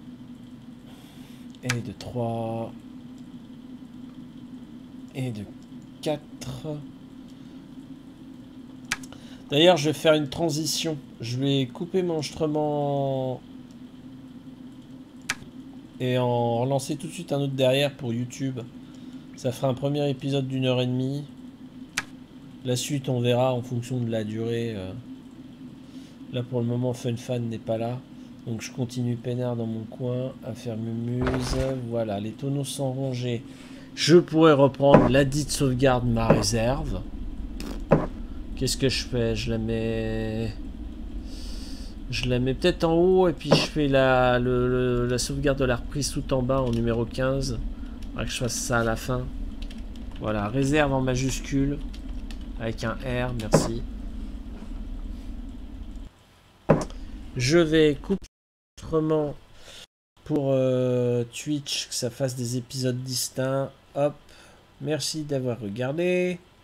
Et de trois. Et de quatre. D'ailleurs, je vais faire une transition. Je vais couper mon enregistrement et en relancer tout de suite un autre derrière pour YouTube. Ça fera un premier épisode d'une heure et demie. La suite, on verra en fonction de la durée. Là, pour le moment, FunFan n'est pas là. Donc, je continue peinard dans mon coin à faire mumuse. Voilà, les tonneaux sont rongés. Je pourrais reprendre la dite sauvegarde ma réserve. Qu'est-ce que je fais? Je la mets... Je la mets peut-être en haut et puis je fais la, le, le, la sauvegarde de la reprise tout en bas en numéro quinze. Il faudra que je fasse ça à la fin. Voilà, réserve en majuscule. Avec un R, merci. Je vais couper autrement pour euh, Twitch, que ça fasse des épisodes distincts. Hop, merci d'avoir regardé.